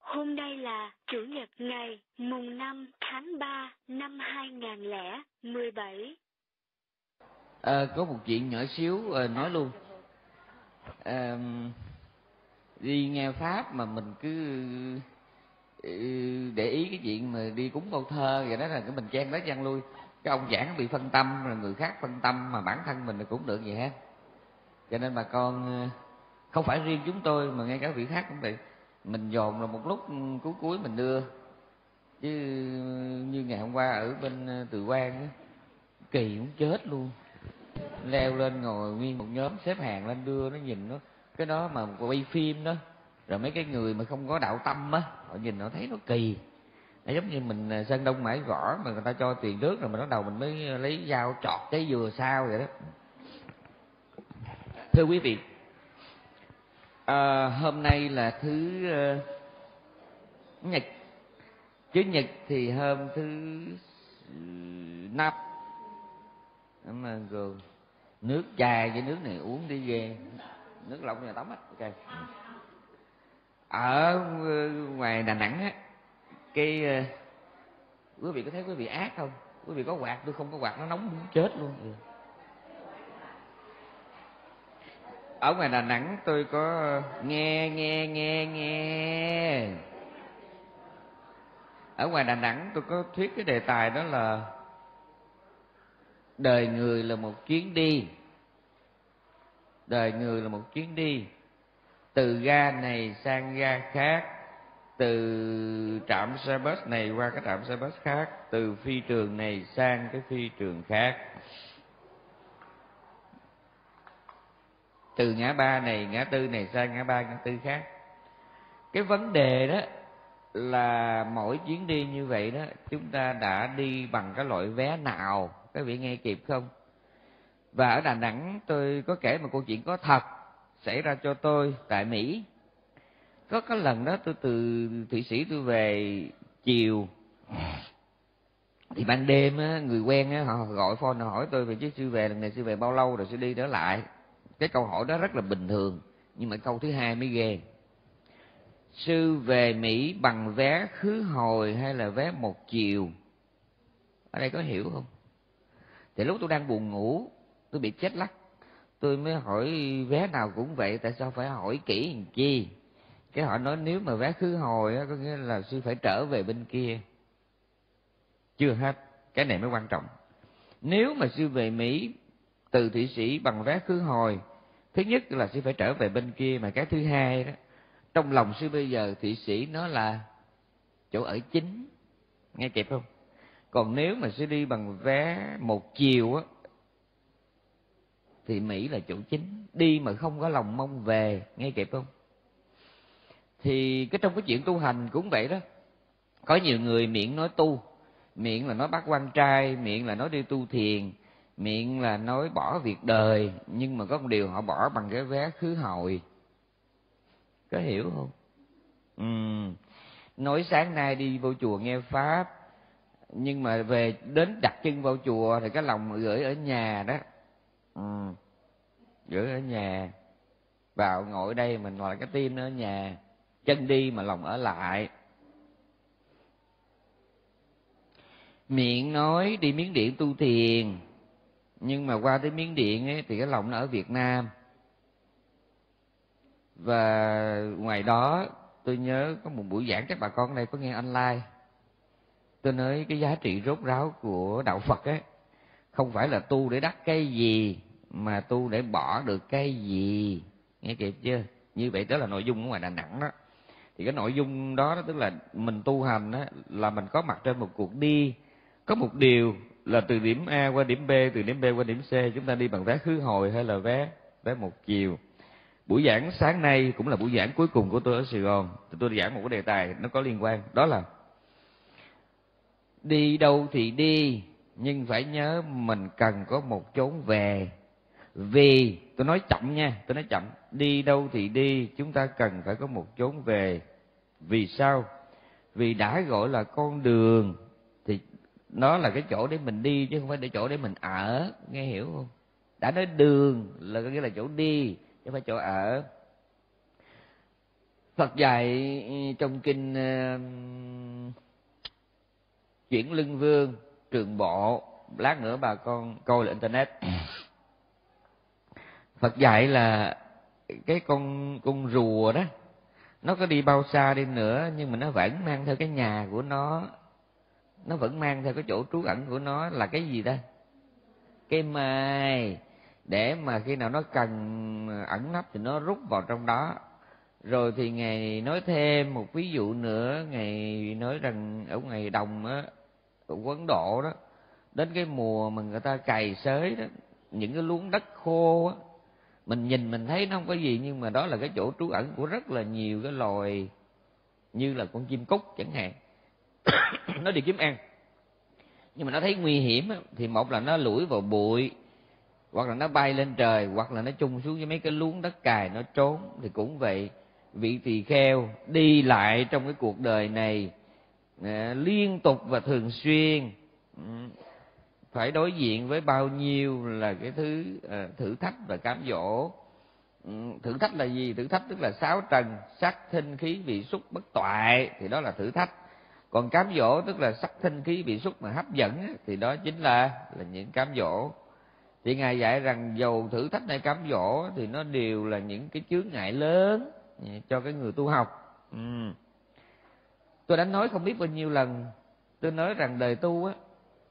Hôm nay là Chủ nhật ngày mùng 5 tháng 3 năm 2017. Có một chuyện nhỏ xíu nói luôn. Đi nghe Pháp mà mình cứ để ý cái chuyện mà đi cúng câu thơ vậy đó, là cái mình chen tới chen lui. Cái ông giảng bị phân tâm, rồi người khác phân tâm, mà bản thân mình cũng được vậy hết. Cho nên bà con, không phải riêng chúng tôi mà ngay cả vị khác cũng vậy, mình dồn rồi một lúc cuối cuối mình đưa. Chứ như ngày hôm qua ở bên Từ Quan á, kỳ cũng chết luôn, leo lên ngồi nguyên một nhóm xếp hàng lên đưa, nó nhìn nó cái đó mà quay phim đó, rồi mấy cái người mà không có đạo tâm á, họ nhìn họ thấy nó kỳ. Nó giống như mình Sơn Đông Mãi Gõ mà người ta cho tiền trước rồi mình bắt đầu mình mới lấy dao chọt cái dừa sao vậy đó. Thưa quý vị, hôm nay là thứ nhật, chủ nhật thì hôm thứ năm mà rồi nước chai với nước này uống đi ghê, nước lọc nhà tắm á. Ok, ở ngoài Đà Nẵng á, cái quý vị có thấy quý vị ác không? Quý vị có quạt, tôi không có quạt nó nóng muốn chết luôn. Ở ngoài Đà Nẵng tôi có nghe ở ngoài Đà Nẵng tôi có thuyết cái đề tài đó là đời người là một chuyến đi. Đời người là một chuyến đi, từ ga này sang ga khác, từ trạm xe bus này qua cái trạm xe bus khác, từ phi trường này sang cái phi trường khác, từ ngã ba này ngã tư này sang ngã ba ngã tư khác. Cái vấn đề đó là mỗi chuyến đi như vậy đó, chúng ta đã đi bằng cái loại vé nào, các vị nghe kịp không? Và ở Đà Nẵng tôi có kể một câu chuyện có thật xảy ra cho tôi tại Mỹ. Có cái lần đó tôi từ Thụy Sĩ tôi về chiều, thì ban đêm á, người quen á, họ gọi phone họ hỏi tôi về chứ sư về lần này sư về bao lâu rồi sư đi trở lại. Cái câu hỏi đó rất là bình thường, nhưng mà câu thứ hai mới ghê. Sư về Mỹ bằng vé khứ hồi hay là vé một chiều? Ở đây có hiểu không? Thì lúc tôi đang buồn ngủ, tôi bị chết lắc, tôi mới hỏi vé nào cũng vậy, tại sao phải hỏi kỹ làm chi? Cái họ nói nếu mà vé khứ hồi á, có nghĩa là sư phải trở về bên kia. Chưa hết, cái này mới quan trọng. Nếu mà sư về Mỹ từ Thụy Sĩ bằng vé khứ hồi, thứ nhất là sư phải trở về bên kia, mà cái thứ hai đó, trong lòng sư bây giờ Thụy Sĩ nó là chỗ ở chính, nghe kịp không? Còn nếu mà sư đi bằng vé một chiều á, thì Mỹ là chỗ chính, đi mà không có lòng mong về, nghe kịp không? Thì trong cái chuyện tu hành cũng vậy đó. Có nhiều người miệng nói tu, miệng là nói bác quan trai, miệng là nói đi tu thiền, miệng là nói bỏ việc đời, nhưng mà có một điều họ bỏ bằng cái vé khứ hồi. Có hiểu không? Nói sáng nay đi vô chùa nghe pháp, nhưng mà về đến đặt chân vào chùa thì cái lòng gửi ở nhà đó. Gửi ở nhà, vào ngồi đây mình ngồi cái tim nó ở nhà, chân đi mà lòng ở lại. Miệng nói đi Miến Điện tu thiền, nhưng mà qua tới Miến Điện ấy, thì cái lòng nó ở Việt Nam. Và ngoài đó tôi nhớ có một buổi giảng, các bà con ở đây có nghe online, tôi nói cái giá trị rốt ráo của đạo Phật ấy không phải là tu để đắc cái gì, mà tu để bỏ được cái gì. Nghe kịp chưa? Như vậy đó là nội dung ở ngoài Đà Nẵng đó. Thì cái nội dung đó tức là mình tu hành đó, là mình có mặt trên một cuộc đi, có một điều là từ điểm A qua điểm B, từ điểm B qua điểm C, chúng ta đi bằng vé khứ hồi hay là vé một chiều. Buổi giảng sáng nay cũng là buổi giảng cuối cùng của tôi ở Sài Gòn. Tôi giảng một cái đề tài nó có liên quan, đó là đi đâu thì đi, nhưng phải nhớ mình cần có một chốn về. Vì tôi nói chậm nha, tôi nói chậm. Đi đâu thì đi, chúng ta cần phải có một chốn về. Vì sao? Vì đã gọi là con đường thì nó là cái chỗ để mình đi, chứ không phải để chỗ để mình ở. Nghe hiểu không? Đã nói đường là có nghĩa là chỗ đi, chứ không phải chỗ ở. Phật dạy trong kinh Chuyển Lưng Vương Trường Bộ, lát nữa bà con coi là internet. Phật dạy là cái con rùa đó, nó có đi bao xa đi nữa nhưng mà nó vẫn mang theo cái nhà của nó vẫn mang theo cái chỗ trú ẩn của nó là cái gì ta? Cái mai, để mà khi nào nó cần ẩn nấp thì nó rút vào trong đó. Rồi thì Ngài nói thêm một ví dụ nữa, Ngài nói rằng ở ngoài đồng á, ở Ấn Độ đó, đến cái mùa mà người ta cày xới đó, những cái luống đất khô á, mình nhìn mình thấy nó không có gì, nhưng mà đó là cái chỗ trú ẩn của rất là nhiều cái loài, như là con chim cút chẳng hạn. Nó đi kiếm ăn, nhưng mà nó thấy nguy hiểm á, thì một là nó lủi vào bụi, hoặc là nó bay lên trời, hoặc là nó chung xuống với mấy cái luống đất cày nó trốn. Thì cũng vậy, vị tỳ kheo đi lại trong cái cuộc đời này liên tục và thường xuyên, phải đối diện với bao nhiêu là cái thứ thử thách và cám dỗ. Thử thách là gì? Thử thách tức là sáu trần, sắc thinh khí vị xúc bất toại, thì đó là thử thách. Còn cám dỗ tức là sắc thinh khí vị xúc mà hấp dẫn, thì đó chính là những cám dỗ. Thì Ngài dạy rằng dầu thử thách hay cám dỗ thì nó đều là những cái chướng ngại lớn cho cái người tu học. Tôi đã nói không biết bao nhiêu lần, tôi nói rằng đời tu á,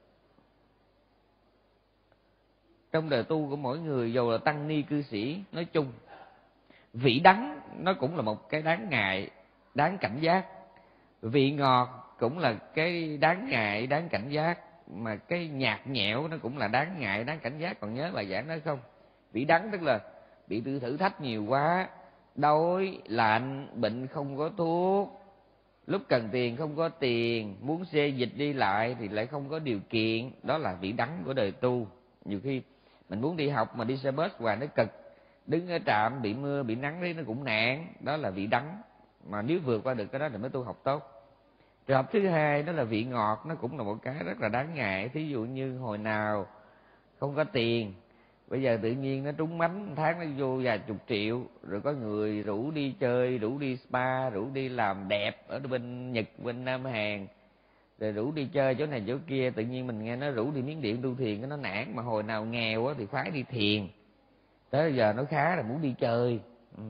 trong đời tu của mỗi người, dầu là tăng ni cư sĩ nói chung, vị đắng nó cũng là một cái đáng ngại, đáng cảnh giác. Vị ngọt cũng là cái đáng ngại, đáng cảnh giác. Mà cái nhạt nhẽo nó cũng là đáng ngại, đáng cảnh giác. Còn nhớ bài giảng đó không? Vị đắng tức là bị thử thách nhiều quá, đói, lạnh, bệnh không có thuốc, lúc cần tiền không có tiền, muốn xê dịch đi lại thì lại không có điều kiện. Đó là vị đắng của đời tu. Nhiều khi mình muốn đi học mà đi xe bus hoài nó cực, đứng ở trạm bị mưa bị nắng đấy nó cũng nản. Đó là vị đắng. Mà nếu vượt qua được cái đó thì mới tu học tốt. Trường hợp thứ hai đó là vị ngọt, nó cũng là một cái rất là đáng ngại. Thí dụ như hồi nào không có tiền, bây giờ tự nhiên nó trúng mánh, tháng nó vô vài chục triệu, rồi có người rủ đi chơi, rủ đi spa, rủ đi làm đẹp ở bên Nhật, bên Nam Hàn, rồi rủ đi chơi chỗ này chỗ kia. Tự nhiên mình nghe nó rủ đi Miến Điện tu thiền, cái nó nản. Mà hồi nào nghèo thì khoái đi thiền, tới giờ nó khá là muốn đi chơi.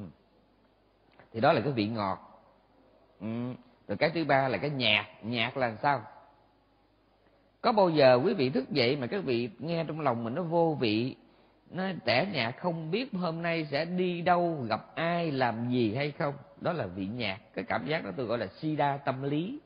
Thì đó là cái vị ngọt. Rồi cái thứ ba là cái nhạt. Nhạt là sao? Có bao giờ quý vị thức dậy mà các vị nghe trong lòng mình nó vô vị, nó tẻ nhạt, không biết hôm nay sẽ đi đâu, gặp ai, làm gì hay không? Đó là vị nhạt. Cái cảm giác đó tôi gọi là sida tâm lý.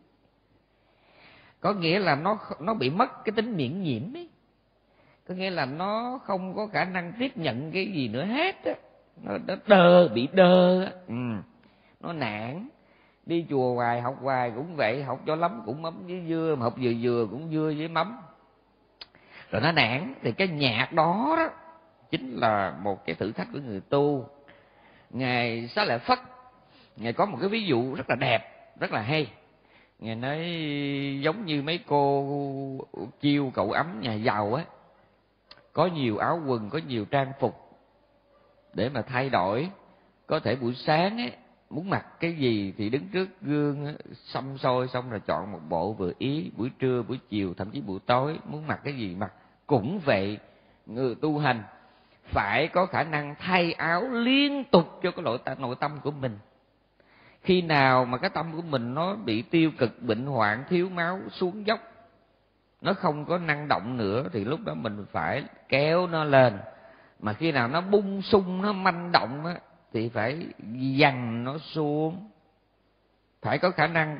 Có nghĩa là nó bị mất cái tính miễn nhiễm ấy. Có nghĩa là nó không có khả năng tiếp nhận cái gì nữa hết á. Nó bị đơ á. Nó nản. Đi chùa hoài, học hoài cũng vậy, học cho lắm cũng mắm với dưa, mà học vừa vừa cũng dưa với mắm. Rồi nó nản. Thì cái nhạt đó đó chính là một cái thử thách của người tu. Ngài Xá Lợi Phất, Ngài có một cái ví dụ rất là đẹp, rất là hay. Ngài nói giống như mấy cô chiêu cậu ấm nhà giàu á, có nhiều áo quần, có nhiều trang phục để mà thay đổi. Có thể buổi sáng á, muốn mặc cái gì thì đứng trước gương xăm soi xong rồi chọn một bộ vừa ý. Buổi trưa, buổi chiều, thậm chí buổi tối muốn mặc cái gì mặc. Cũng vậy, người tu hành phải có khả năng thay áo liên tục cho cái nội tâm của mình. Khi nào mà cái tâm của mình nó bị tiêu cực, bệnh hoạn, thiếu máu, xuống dốc, nó không có năng động nữa, thì lúc đó mình phải kéo nó lên. Mà khi nào nó bung sung, nó manh động á, thì phải dằn nó xuống. Phải có khả năng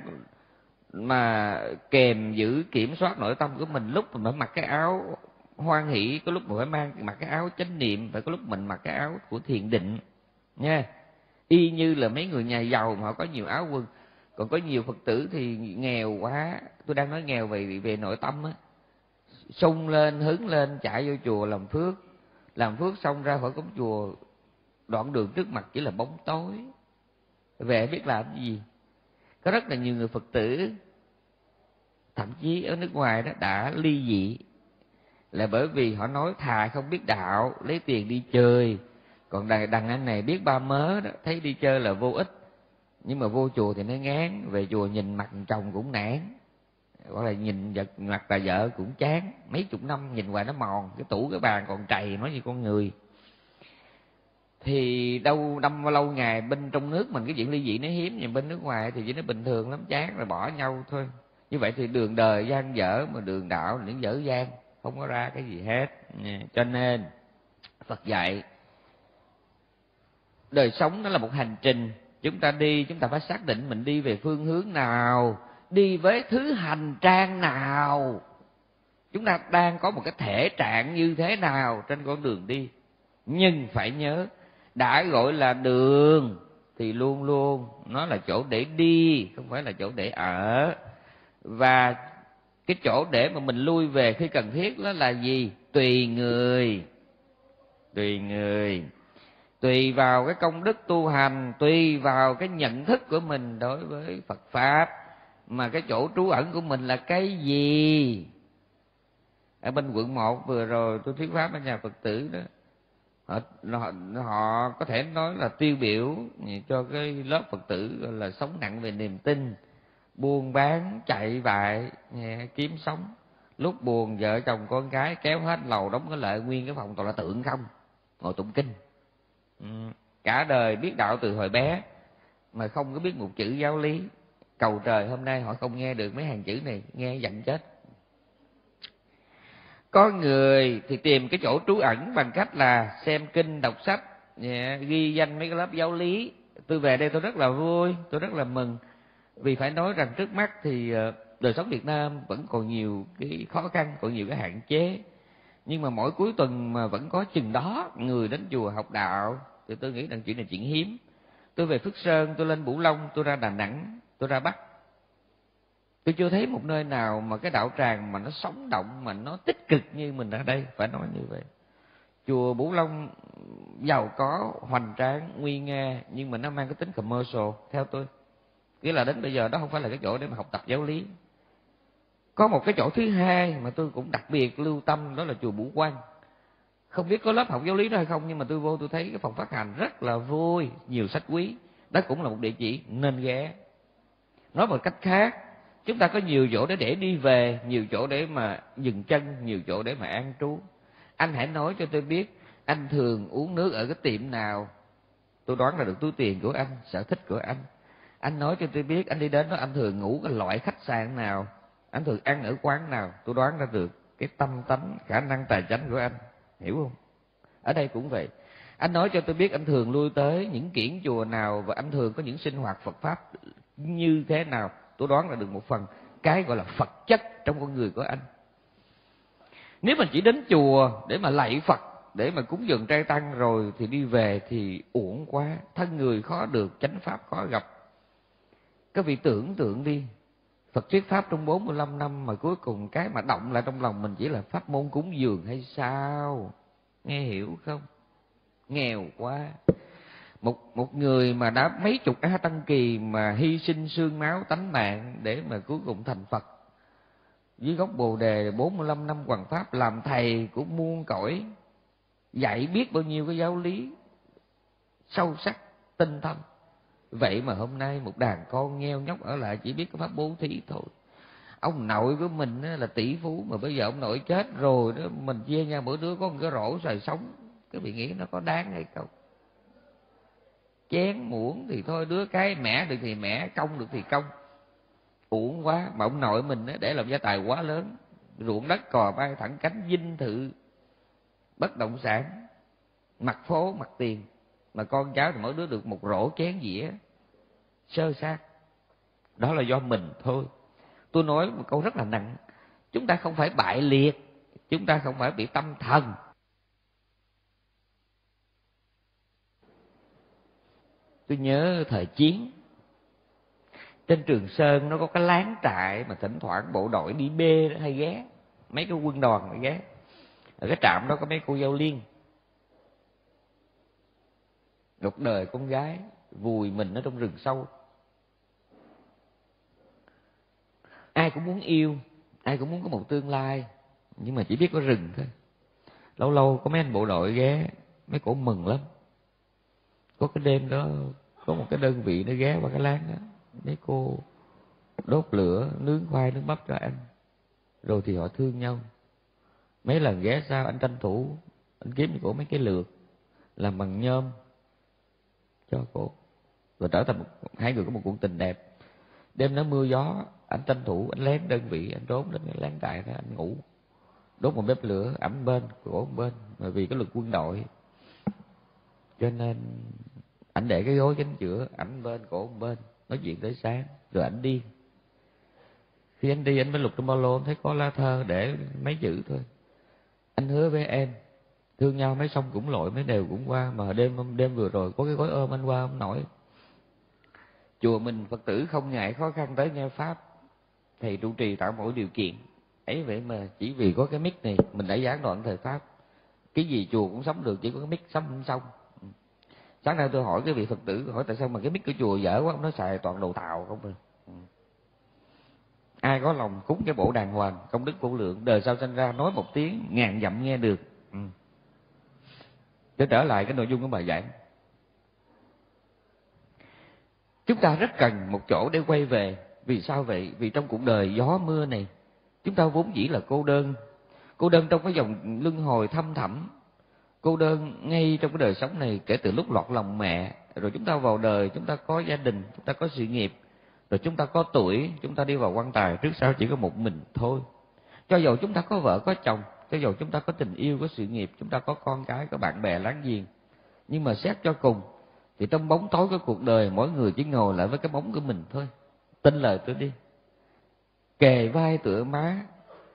mà kèm giữ, kiểm soát nội tâm của mình. Lúc mình phải mặc cái áo hoan hỷ, có lúc mình phải mặc cái áo chánh niệm, phải có lúc mình mặc cái áo của thiền định nha. Y như là mấy người nhà giàu mà họ có nhiều áo quần. Còn có nhiều Phật tử thì nghèo quá, tôi đang nói nghèo về nội tâm á, sung lên, hứng lên, chạy vô chùa làm phước. Làm phước xong ra khỏi cổng chùa, đoạn đường trước mặt chỉ là bóng tối, về biết làm cái gì. Có rất là nhiều người Phật tử, thậm chí ở nước ngoài đó, đã ly dị là bởi vì họ nói thà không biết đạo, lấy tiền đi chơi. Còn đàn anh này biết ba mớ đó, thấy đi chơi là vô ích, Nhưng mà vô chùa thì nó ngán, về chùa nhìn mặt chồng cũng nản, hoặc là nhìn mặt bà vợ cũng chán. Mấy chục năm nhìn hoài nó mòn, cái tủ cái bàn còn trầy, nói như con người. Thì đâu đâm lâu ngày bên trong nước mình cái chuyện ly dị nó hiếm, nhưng bên nước ngoài thì chỉ nó bình thường lắm, chán rồi bỏ nhau thôi. Như vậy thì đường đời gian dở, mà đường đạo là những dở dang, không có ra cái gì hết. Cho nên Phật dạy đời sống nó là một hành trình, chúng ta đi, chúng ta phải xác định mình đi về phương hướng nào, đi với thứ hành trang nào, chúng ta đang có một cái thể trạng như thế nào trên con đường đi. Nhưng phải nhớ, đã gọi là đường thì luôn luôn nó là chỗ để đi, không phải là chỗ để ở. Và cái chỗ để mà mình lui về khi cần thiết đó là gì? Tùy người. Tùy người, tùy vào cái công đức tu hành, tùy vào cái nhận thức của mình đối với Phật Pháp, mà cái chỗ trú ẩn của mình là cái gì. Ở bên quận 1 vừa rồi tôi thuyết pháp ở nhà Phật tử đó, họ có thể nói là tiêu biểu cho cái lớp Phật tử gọi là sống nặng về niềm tin, buôn bán chạy vại kiếm sống. Lúc buồn vợ chồng con gái kéo hết lầu đóng cái lại, nguyên cái phòng toàn là tượng không, ngồi tụng kinh. Cả đời biết đạo từ hồi bé mà không có biết một chữ giáo lý. Cầu trời hôm nay họ không nghe được mấy hàng chữ này, nghe giận chết. Có người thì tìm cái chỗ trú ẩn bằng cách là xem kinh, đọc sách, ghi danh mấy cái lớp giáo lý. Tôi về đây tôi rất là vui, tôi rất là mừng, vì phải nói rằng trước mắt thì đời sống Việt Nam vẫn còn nhiều cái khó khăn, còn nhiều cái hạn chế. Nhưng mà mỗi cuối tuần mà vẫn có chừng đó người đến chùa học đạo thì tôi nghĩ rằng chuyện này chuyện hiếm. Tôi về Phước Sơn, tôi lên Bửu Long, tôi ra Đà Nẵng, tôi ra Bắc, tôi chưa thấy một nơi nào mà cái đạo tràng mà nó sống động, mà nó tích cực như mình ở đây, phải nói như vậy. Chùa Bửu Long giàu có, hoành tráng, nguy nga, nhưng mà nó mang cái tính commercial theo tôi. Nghĩa là đến bây giờ đó không phải là cái chỗ để mà học tập giáo lý. Có một cái chỗ thứ hai mà tôi cũng đặc biệt lưu tâm, đó là chùa Bửu Quang. Không biết có lớp học giáo lý đó hay không, nhưng mà tôi vô tôi thấy cái phòng phát hành rất là vui, nhiều sách quý. Đó cũng là một địa chỉ nên ghé. Nói một cách khác, chúng ta có nhiều chỗ để đi về, nhiều chỗ để mà dừng chân, nhiều chỗ để mà an trú. Anh hãy nói cho tôi biết, anh thường uống nước ở cái tiệm nào? Tôi đoán là được túi tiền của anh, sở thích của anh. Anh nói cho tôi biết, anh đi đến đó anh thường ngủ cái loại khách sạn nào, anh thường ăn ở quán nào. Tôi đoán ra được cái tâm tánh, khả năng tài chánh của anh, hiểu không? Ở đây cũng vậy. Anh nói cho tôi biết anh thường lui tới những kiển chùa nào, và anh thường có những sinh hoạt Phật Pháp như thế nào. Tôi đoán là được một phần cái gọi là Phật chất trong con người của anh. Nếu mình chỉ đến chùa để mà lạy Phật, để mà cúng dường trai tăng rồi thì đi về thì uổng quá. Thân người khó được, chánh pháp khó gặp. Các vị tưởng tượng đi, Phật thuyết pháp trong 45 năm mà cuối cùng cái mà động lại trong lòng mình chỉ là pháp môn cúng dường hay sao? Nghe hiểu không? Nghèo quá. Một người mà đã mấy chục A Tăng Kỳ mà hy sinh xương máu tánh mạng để mà cuối cùng thành Phật, dưới gốc Bồ Đề 45 năm hoằng pháp, làm thầy của muôn cõi, dạy biết bao nhiêu cái giáo lý sâu sắc, tinh thâm. Vậy mà hôm nay một đàn con nghèo nhóc ở lại chỉ biết cái pháp bố thí thôi. Ông nội của mình là tỷ phú, mà bây giờ ông nội chết rồi đó, mình chia nhau mỗi đứa có một cái rổ xài sống. Các vị nghĩ nó có đáng hay không? Chén muỗng thì thôi, đứa cái mẻ được thì mẻ, công được thì công. Uổng quá. Mà ông nội mình để làm gia tài quá lớn, ruộng đất cò bay thẳng cánh, dinh thự, bất động sản, mặt phố mặt tiền, mà con cháu thì mỗi đứa được một rổ chén dĩa sơ sát. Đó là do mình thôi. Tôi nói một câu rất là nặng, chúng ta không phải bại liệt, chúng ta không phải bị tâm thần. Tôi nhớ thời chiến, trên Trường Sơn nó có cái láng trại mà thỉnh thoảng bộ đội đi bê hay ghé, mấy cái quân đoàn hay ghé. Ở cái trạm đó có mấy cô dâu liên. Một đời con gái vùi mình ở trong rừng sâu. Ai cũng muốn yêu, ai cũng muốn có một tương lai, nhưng mà chỉ biết có rừng thôi. Lâu lâu có mấy anh bộ đội ghé, mấy cổ mừng lắm. Có cái đêm đó có một cái đơn vị nó ghé qua cái láng đó, mấy cô đốt lửa nướng khoai nướng bắp cho ăn, rồi thì họ thương nhau. Mấy lần ghé sau anh tranh thủ anh kiếm cho cổ mấy cái lược làm bằng nhôm cho cổ, rồi trở thành hai người có một cuộc tình đẹp. Đêm đó mưa gió, anh tranh thủ anh lén đơn vị, anh trốn đến cái láng trại đó, anh ngủ đốt một bếp lửa, ẩm bên cổ bên. Mà vì cái luật quân đội cho nên ảnh để cái gối cánh chữa, ảnh bên cổ bên, nói chuyện tới sáng rồi ảnh đi. Khi anh đi anh mới lục trong ba lô, anh thấy có lá thơ để mấy chữ thôi: anh hứa với em thương nhau mấy sông cũng lội mấy đều cũng qua, mà đêm vừa rồi có cái gói ôm anh qua không nổi. Chùa mình Phật tử không ngại khó khăn tới nghe pháp, thầy trụ trì tạo mọi điều kiện ấy, vậy mà chỉ vì có cái mic này mình đã gián đoạn thời pháp. Cái gì chùa cũng sống được, chỉ có cái mic sống không xong. Sáng nay tôi hỏi cái vị Phật tử, hỏi tại sao mà cái mic của chùa dở quá, nó xài toàn đồ tàu không rồi. Ai có lòng cúng cái bộ đàng hoàng, công đức vô lượng, đời sau sanh ra nói một tiếng ngàn dặm nghe được. Để trở lại cái nội dung của bài giảng, chúng ta rất cần một chỗ để quay về. Vì sao vậy? Vì trong cuộc đời gió mưa này, chúng ta vốn dĩ là cô đơn. Cô đơn trong cái dòng luân hồi thâm thẳm, cô đơn ngay trong cái đời sống này kể từ lúc lọt lòng mẹ. Rồi chúng ta vào đời, chúng ta có gia đình, chúng ta có sự nghiệp, rồi chúng ta có tuổi, chúng ta đi vào quan tài, trước sau chỉ có một mình thôi. Cho dầu chúng ta có vợ có chồng, cho dầu chúng ta có tình yêu, có sự nghiệp, chúng ta có con cái, có bạn bè láng giềng, nhưng mà xét cho cùng thì trong bóng tối của cuộc đời, mỗi người chỉ ngồi lại với cái bóng của mình thôi. Tin lời tôi đi, kề vai tựa má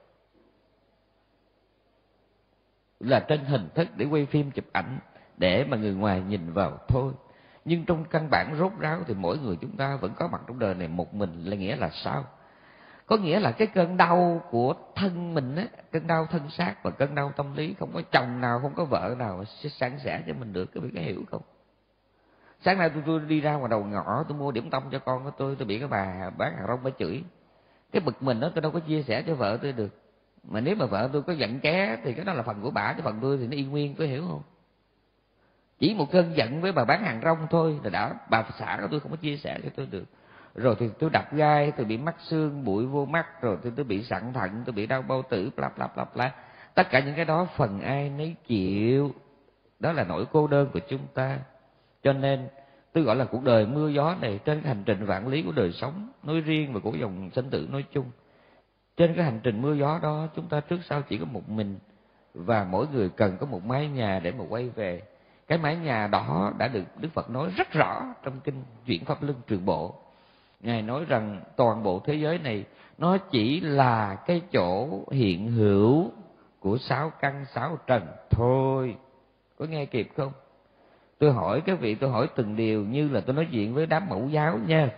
là trên hình thức để quay phim chụp ảnh để mà người ngoài nhìn vào thôi. Nhưng trong căn bản rốt ráo thì mỗi người chúng ta vẫn có mặt trong đời này một mình. Là nghĩa là sao? Có nghĩa là cái cơn đau của thân mình á, cơn đau thân xác và cơn đau tâm lý, không có chồng nào, không có vợ nào sẽ san sẻ cho mình được. Các vị có hiểu không? Sáng nay tôi đi ra ngoài đầu ngõ, tôi mua điểm tâm cho con của tôi bị cái bà bán hàng rong bà chửi. Cái bực mình đó tôi đâu có chia sẻ cho vợ tôi được. Mà nếu mà vợ tôi có giận ké thì cái đó là phần của bả, chứ phần tôi thì nó yên nguyên, có hiểu không? Chỉ một cơn giận với bà bán hàng rong thôi là đã, bà xã của tôi không có chia sẻ cho tôi được. Rồi thì tôi đập gai, tôi bị mắc xương, bụi vô mắt, rồi tôi bị sạn thận, tôi bị đau bao tử, bla bla bla bla. Tất cả những cái đó phần ai nấy chịu. Đó là nỗi cô đơn của chúng ta. Cho nên tôi gọi là cuộc đời mưa gió này, trên cái hành trình vạn lý của đời sống nói riêng và của dòng sinh tử nói chung. Trên cái hành trình mưa gió đó, chúng ta trước sau chỉ có một mình, và mỗi người cần có một mái nhà để mà quay về. Cái mái nhà đó đã được Đức Phật nói rất rõ trong kinh Chuyển Pháp Luân Trường Bộ. Ngài nói rằng toàn bộ thế giới này nó chỉ là cái chỗ hiện hữu của sáu căn sáu trần thôi. Có nghe kịp không? Tôi hỏi các vị, tôi hỏi từng điều như là tôi nói chuyện với đám mẫu giáo nha.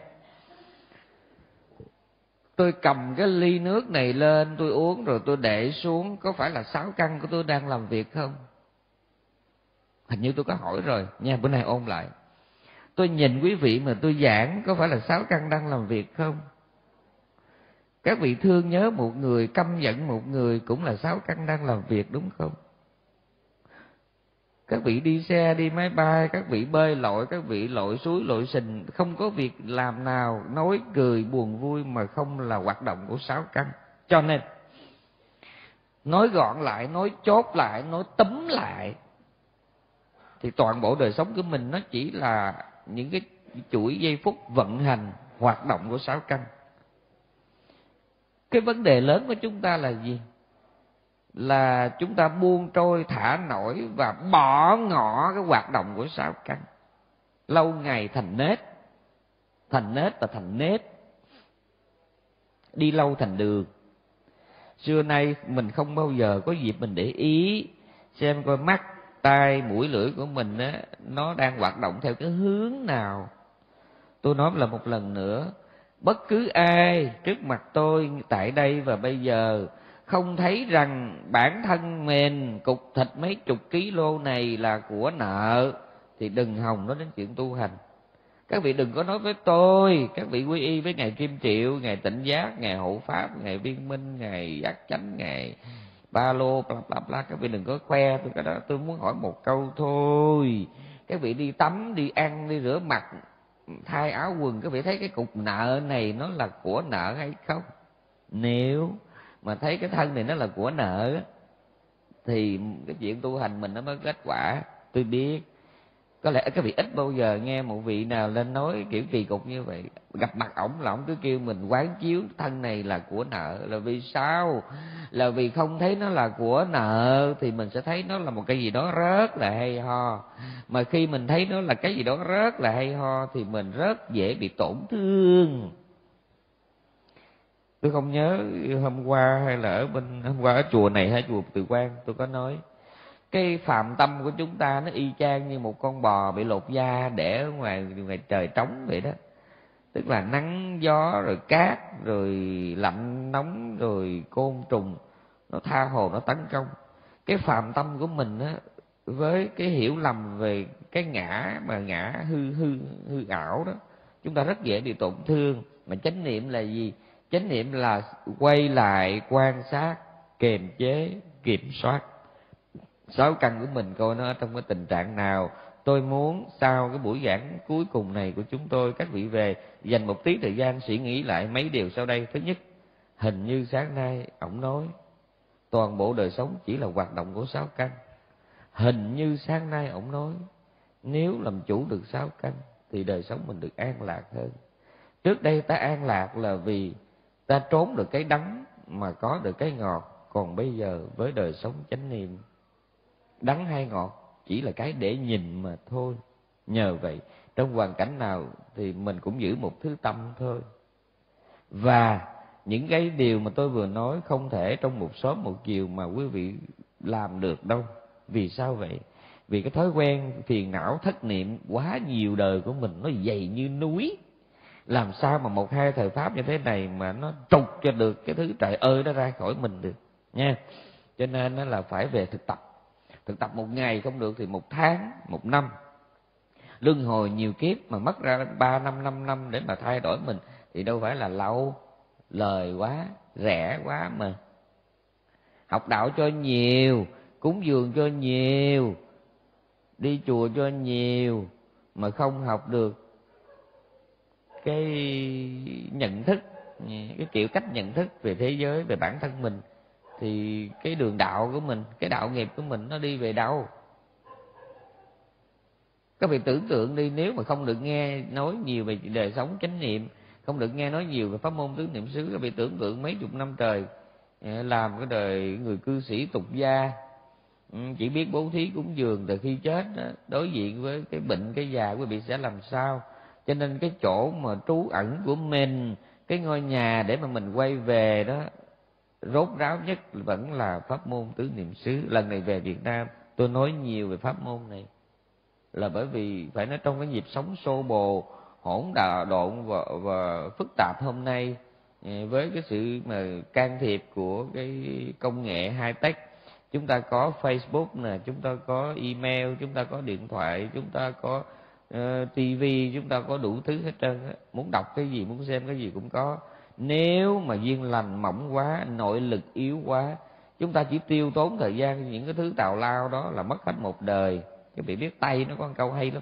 Tôi cầm cái ly nước này lên, tôi uống rồi tôi để xuống, có phải là sáu căn của tôi đang làm việc không? Hình như tôi có hỏi rồi nha, bữa nay ôn lại. Tôi nhìn quý vị mà tôi giảng, có phải là sáu căn đang làm việc không? Các vị thương nhớ một người, căm giận một người cũng là sáu căn đang làm việc, đúng không? Các vị đi xe, đi máy bay, các vị bơi lội, các vị lội suối, lội sình, không có việc làm nào nói cười buồn vui mà không là hoạt động của sáu căn. Cho nên nói gọn lại, nói chốt lại, nói túm lại thì toàn bộ đời sống của mình nó chỉ là những cái chuỗi giây phút vận hành hoạt động của sáu căn. Cái vấn đề lớn của chúng ta là gì? Là chúng ta buông trôi thả nổi và bỏ ngỏ cái hoạt động của sáu căn. Lâu ngày thành nết và thành nết, đi lâu thành đường. Xưa nay mình không bao giờ có dịp mình để ý xem coi mắt, tai, mũi, lưỡi của mình á, nó đang hoạt động theo cái hướng nào. Tôi nói là một lần nữa, bất cứ ai trước mặt tôi tại đây và bây giờ không thấy rằng bản thân mình cục thịt mấy chục kg này là của nợ thì đừng hòng nói đến chuyện tu hành. Các vị đừng có nói với tôi, các vị quy y với Ngài Kim Triệu, Ngài Tịnh Giác, Ngài Hộ Pháp, Ngài Viên Minh, Ngài Giác Chánh, Ngài Ba Lô, bla bla bla. Các vị đừng có khoe tôi cái đó. Tôi muốn hỏi một câu thôi. Các vị đi tắm, đi ăn, đi rửa mặt, thay áo quần, các vị thấy cái cục nợ này nó là của nợ hay không? Nếu mà thấy cái thân này nó là của nợ thì cái chuyện tu hành mình nó mới kết quả. Tôi biết có lẽ các vị ít bao giờ nghe một vị nào lên nói kiểu kỳ cục như vậy. Gặp mặt ổng là ổng cứ kêu mình quán chiếu thân này là của nợ. Là vì sao? Là vì không thấy nó là của nợ thì mình sẽ thấy nó là một cái gì đó rất là hay ho. Mà khi mình thấy nó là cái gì đó rất là hay ho thì mình rất dễ bị tổn thương. Tôi không nhớ hôm qua hay là hôm qua ở chùa này hay chùa Từ Quang tôi có nói cái phạm tâm của chúng ta nó y chang như một con bò bị lột da để ở ngoài trời trống vậy đó. Tức là nắng gió rồi cát rồi lạnh nóng rồi côn trùng nó tha hồ nó tấn công. Cái phạm tâm của mình á, với cái hiểu lầm về cái ngã mà ngã hư ảo đó, chúng ta rất dễ bị tổn thương. Mà chánh niệm là gì? Chánh niệm là quay lại quan sát, kiềm chế, kiểm soát sáu căn của mình, coi nó ở trong cái tình trạng nào. Tôi muốn sau cái buổi giảng cuối cùng này của chúng tôi, các vị về dành một tí thời gian suy nghĩ lại mấy điều sau đây. Thứ nhất, hình như sáng nay ổng nói toàn bộ đời sống chỉ là hoạt động của sáu căn. Hình như sáng nay ổng nói nếu làm chủ được sáu căn thì đời sống mình được an lạc hơn. Trước đây ta an lạc là vì ta trốn được cái đắng mà có được cái ngọt. Còn bây giờ với đời sống chánh niệm, đắng hay ngọt chỉ là cái để nhìn mà thôi. Nhờ vậy trong hoàn cảnh nào thì mình cũng giữ một thứ tâm thôi. Và những cái điều mà tôi vừa nói không thể trong một sớm một chiều mà quý vị làm được đâu. Vì sao vậy? Vì cái thói quen phiền não thất niệm quá nhiều đời của mình nó dày như núi. Làm sao mà một hai thời pháp như thế này mà nó trục cho được cái thứ trời ơi nó ra khỏi mình được nha. Cho nên nó là phải về thực tập. Thực tập một ngày không được thì một tháng, một năm. Luân hồi nhiều kiếp mà mất ra 3 năm, 5 năm để mà thay đổi mình thì đâu phải là lâu. Lời quá, rẻ quá mà. Học đạo cho nhiều, cúng dường cho nhiều, đi chùa cho nhiều mà không học được cái nhận thức, cái kiểu cách nhận thức về thế giới, về bản thân mình thì cái đường đạo của mình, cái đạo nghiệp của mình nó đi về đâu? Các vị tưởng tượng đi, nếu mà không được nghe nói nhiều về đời sống chánh niệm, không được nghe nói nhiều về pháp môn tứ niệm xứ, các vị tưởng tượng mấy chục năm trời làm cái đời người cư sĩ tục gia, chỉ biết bố thí cúng dường, từ khi chết đối diện với cái bệnh cái già quý vị sẽ làm sao? Cho nên cái chỗ mà trú ẩn của mình, cái ngôi nhà để mà mình quay về đó, rốt ráo nhất vẫn là pháp môn tứ niệm xứ. Lần này về Việt Nam tôi nói nhiều về pháp môn này là bởi vì phải nói trong cái nhịp sống xô bồ, hỗn độn và phức tạp hôm nay, với cái sự mà can thiệp của cái công nghệ high-tech, chúng ta có Facebook nè, chúng ta có email, chúng ta có điện thoại, chúng ta có TV, chúng ta có đủ thứ hết trơn á. Muốn đọc cái gì, muốn xem cái gì cũng có. Nếu mà duyên lành mỏng quá, nội lực yếu quá, chúng ta chỉ tiêu tốn thời gian những cái thứ tào lao đó là mất hết một đời. Các vị biết Tây nó có một câu hay lắm: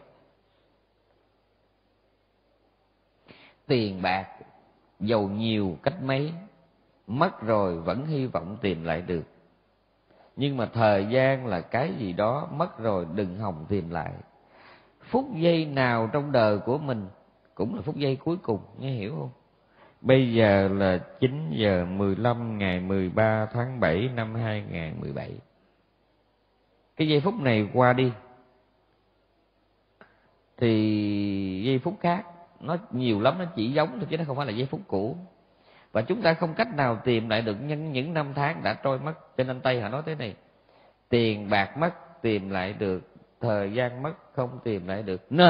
tiền bạc giàu nhiều cách mấy, mất rồi vẫn hy vọng tìm lại được. Nhưng mà thời gian là cái gì đó mất rồi đừng hòng tìm lại. Phút giây nào trong đời của mình cũng là phút giây cuối cùng, nghe hiểu không? Bây giờ là 9 giờ 15 ngày 13 tháng 7 năm 2017. Cái giây phút này qua đi thì giây phút khác nó nhiều lắm, nó chỉ giống thôi chứ nó không phải là giây phút cũ. Và chúng ta không cách nào tìm lại được nhân những năm tháng đã trôi mất. Cho nên Tây họ nói thế này: tiền bạc mất tìm lại được, thời gian mất không tìm lại được. Nên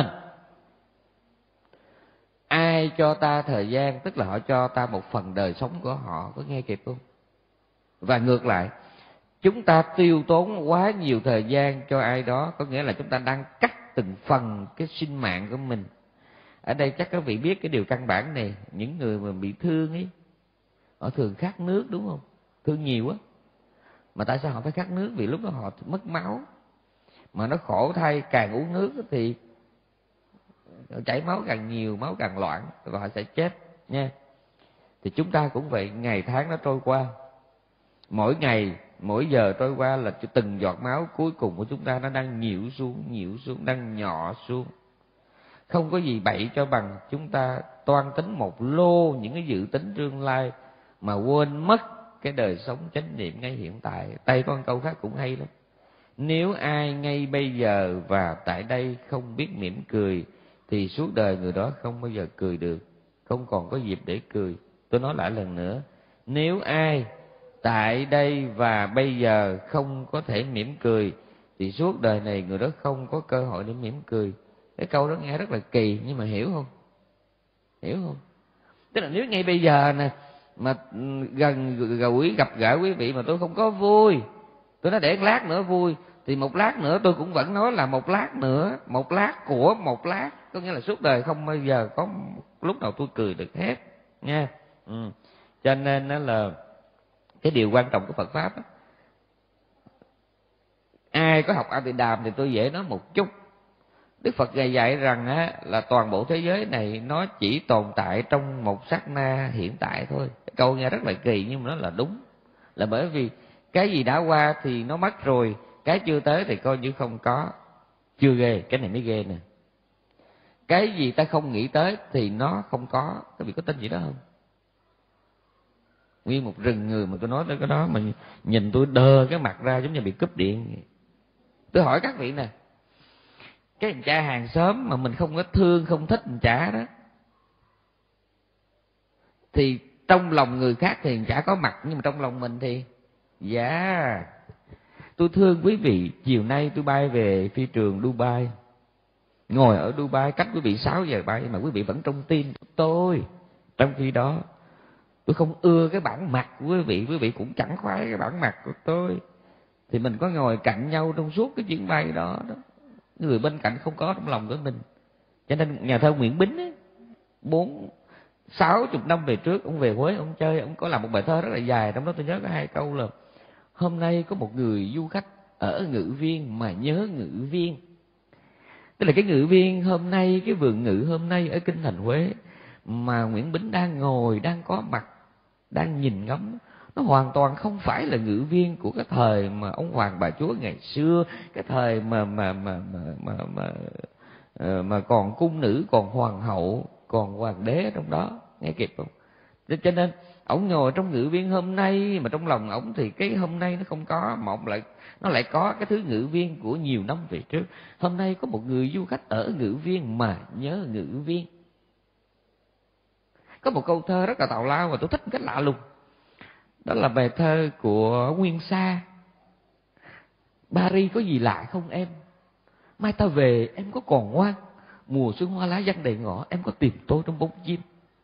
ai cho ta thời gian tức là họ cho ta một phần đời sống của họ, có nghe kịp không? Và ngược lại, chúng ta tiêu tốn quá nhiều thời gian cho ai đó, có nghĩa là chúng ta đang cắt từng phần cái sinh mạng của mình. Ở đây chắc các vị biết cái điều căn bản này. Những người mà bị thương ấy, họ thường khát nước đúng không? Thương nhiều quá. Mà tại sao họ phải khát nước? Vì lúc đó họ mất máu. Mà nó khổ thay, càng uống nước thì chảy máu càng nhiều, máu càng loãng và họ sẽ chết nha. Thì chúng ta cũng vậy, ngày tháng nó trôi qua, mỗi ngày, mỗi giờ trôi qua là từng giọt máu cuối cùng của chúng ta nó đang nhiễu xuống, đang nhỏ xuống. Không có gì bậy cho bằng chúng ta toan tính một lô những cái dự tính tương lai mà quên mất cái đời sống chánh niệm ngay hiện tại. Đây có một câu khác cũng hay lắm. Nếu ai ngay bây giờ và tại đây không biết mỉm cười thì suốt đời người đó không bao giờ cười được, không còn có dịp để cười. Tôi nói lại lần nữa, nếu ai tại đây và bây giờ không có thể mỉm cười thì suốt đời này người đó không có cơ hội để mỉm cười. Cái câu đó nghe rất là kỳ nhưng mà hiểu không? Hiểu không? Tức là nếu ngay bây giờ nè mà gần gũi gặp gỡ quý vị mà tôi không có vui, tôi nói để lát nữa vui, thì một lát nữa tôi cũng vẫn nói là một lát nữa, một lát của một lát, có nghĩa là suốt đời không bao giờ có lúc nào tôi cười được hết nha. Cho nên đó là cái điều quan trọng của Phật pháp đó. Ai có học A Tỳ Đàm thì tôi dễ nói một chút. Đức Phật dạy rằng á, là toàn bộ thế giới này nó chỉ tồn tại trong một sát na hiện tại thôi. Câu nghe rất là kỳ nhưng mà nó là đúng. Là bởi vì cái gì đã qua thì nó mất rồi, cái chưa tới thì coi như không có. Chưa ghê, cái này mới ghê nè. Cái gì ta không nghĩ tới thì nó không có. Các vị có tin gì đó không? Nguyên một rừng người mà tôi nói tới cái đó mà nhìn tôi đơ cái mặt ra giống như bị cúp điện. Tôi hỏi các vị nè, cái thằng cha hàng xóm mà mình không có thương, không thích thằng cha đó, thì trong lòng người khác thì thằng cha có mặt, nhưng mà trong lòng mình thì dạ. Tôi thương quý vị, chiều nay tôi bay về phi trường Dubai, ngồi ở Dubai cách quý vị 6 giờ bay mà quý vị vẫn trong tim tôi. Trong khi đó tôi không ưa cái bản mặt của quý vị cũng chẳng khoái cái bản mặt của tôi. Thì mình có ngồi cạnh nhau trong suốt cái chuyến bay đó, người bên cạnh không có trong lòng của mình. Cho nên nhà thơ Nguyễn Bính ấy, 60 năm về trước, ông về Huế, ông chơi, ông có làm một bài thơ rất là dài. Trong đó tôi nhớ có 2 câu là: hôm nay có một người du khách ở Ngự Viên mà nhớ Ngự Viên. Tức là cái Ngự Viên hôm nay, cái vườn ngự hôm nay ở kinh thành Huế mà Nguyễn Bính đang ngồi, đang có mặt, đang nhìn ngắm, nó hoàn toàn không phải là Ngự Viên của cái thời mà ông hoàng bà chúa ngày xưa, cái thời mà còn cung nữ, còn hoàng hậu, còn hoàng đế trong đó, nghe kịp không? Cho nên ông ngồi trong Ngự Viên hôm nay mà trong lòng ông thì cái hôm nay nó không có, mà ông nó lại có cái thứ Ngự Viên của nhiều năm về trước. Hôm nay có một người du khách ở Ngự Viên mà nhớ Ngự Viên. Có một câu thơ rất là tào lao mà tôi thích cái lạ lùng. Đó là bài thơ của Nguyên Sa: Paris có gì lạ không em? Mai ta về em có còn ngoan? Mùa xuân hoa lá văng đầy ngõ, em có tìm tôi trong bóng chim?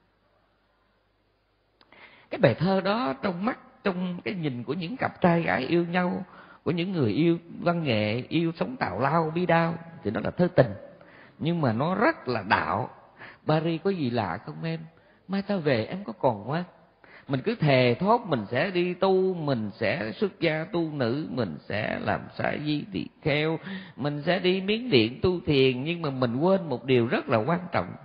Cái bài thơ đó trong mắt, trong cái nhìn của những cặp trai gái yêu nhau, của những người yêu văn nghệ, yêu sống tào lao bi đao, thì nó là thơ tình. Nhưng mà nó rất là đạo. Paris có gì lạ không em? Mai ta về em có còn ngoan? Mình cứ thề thốt mình sẽ đi tu, mình sẽ xuất gia tu nữ, mình sẽ làm sa di tỳ kheo, mình sẽ đi Miến Điện tu thiền, nhưng mà mình quên một điều rất là quan trọng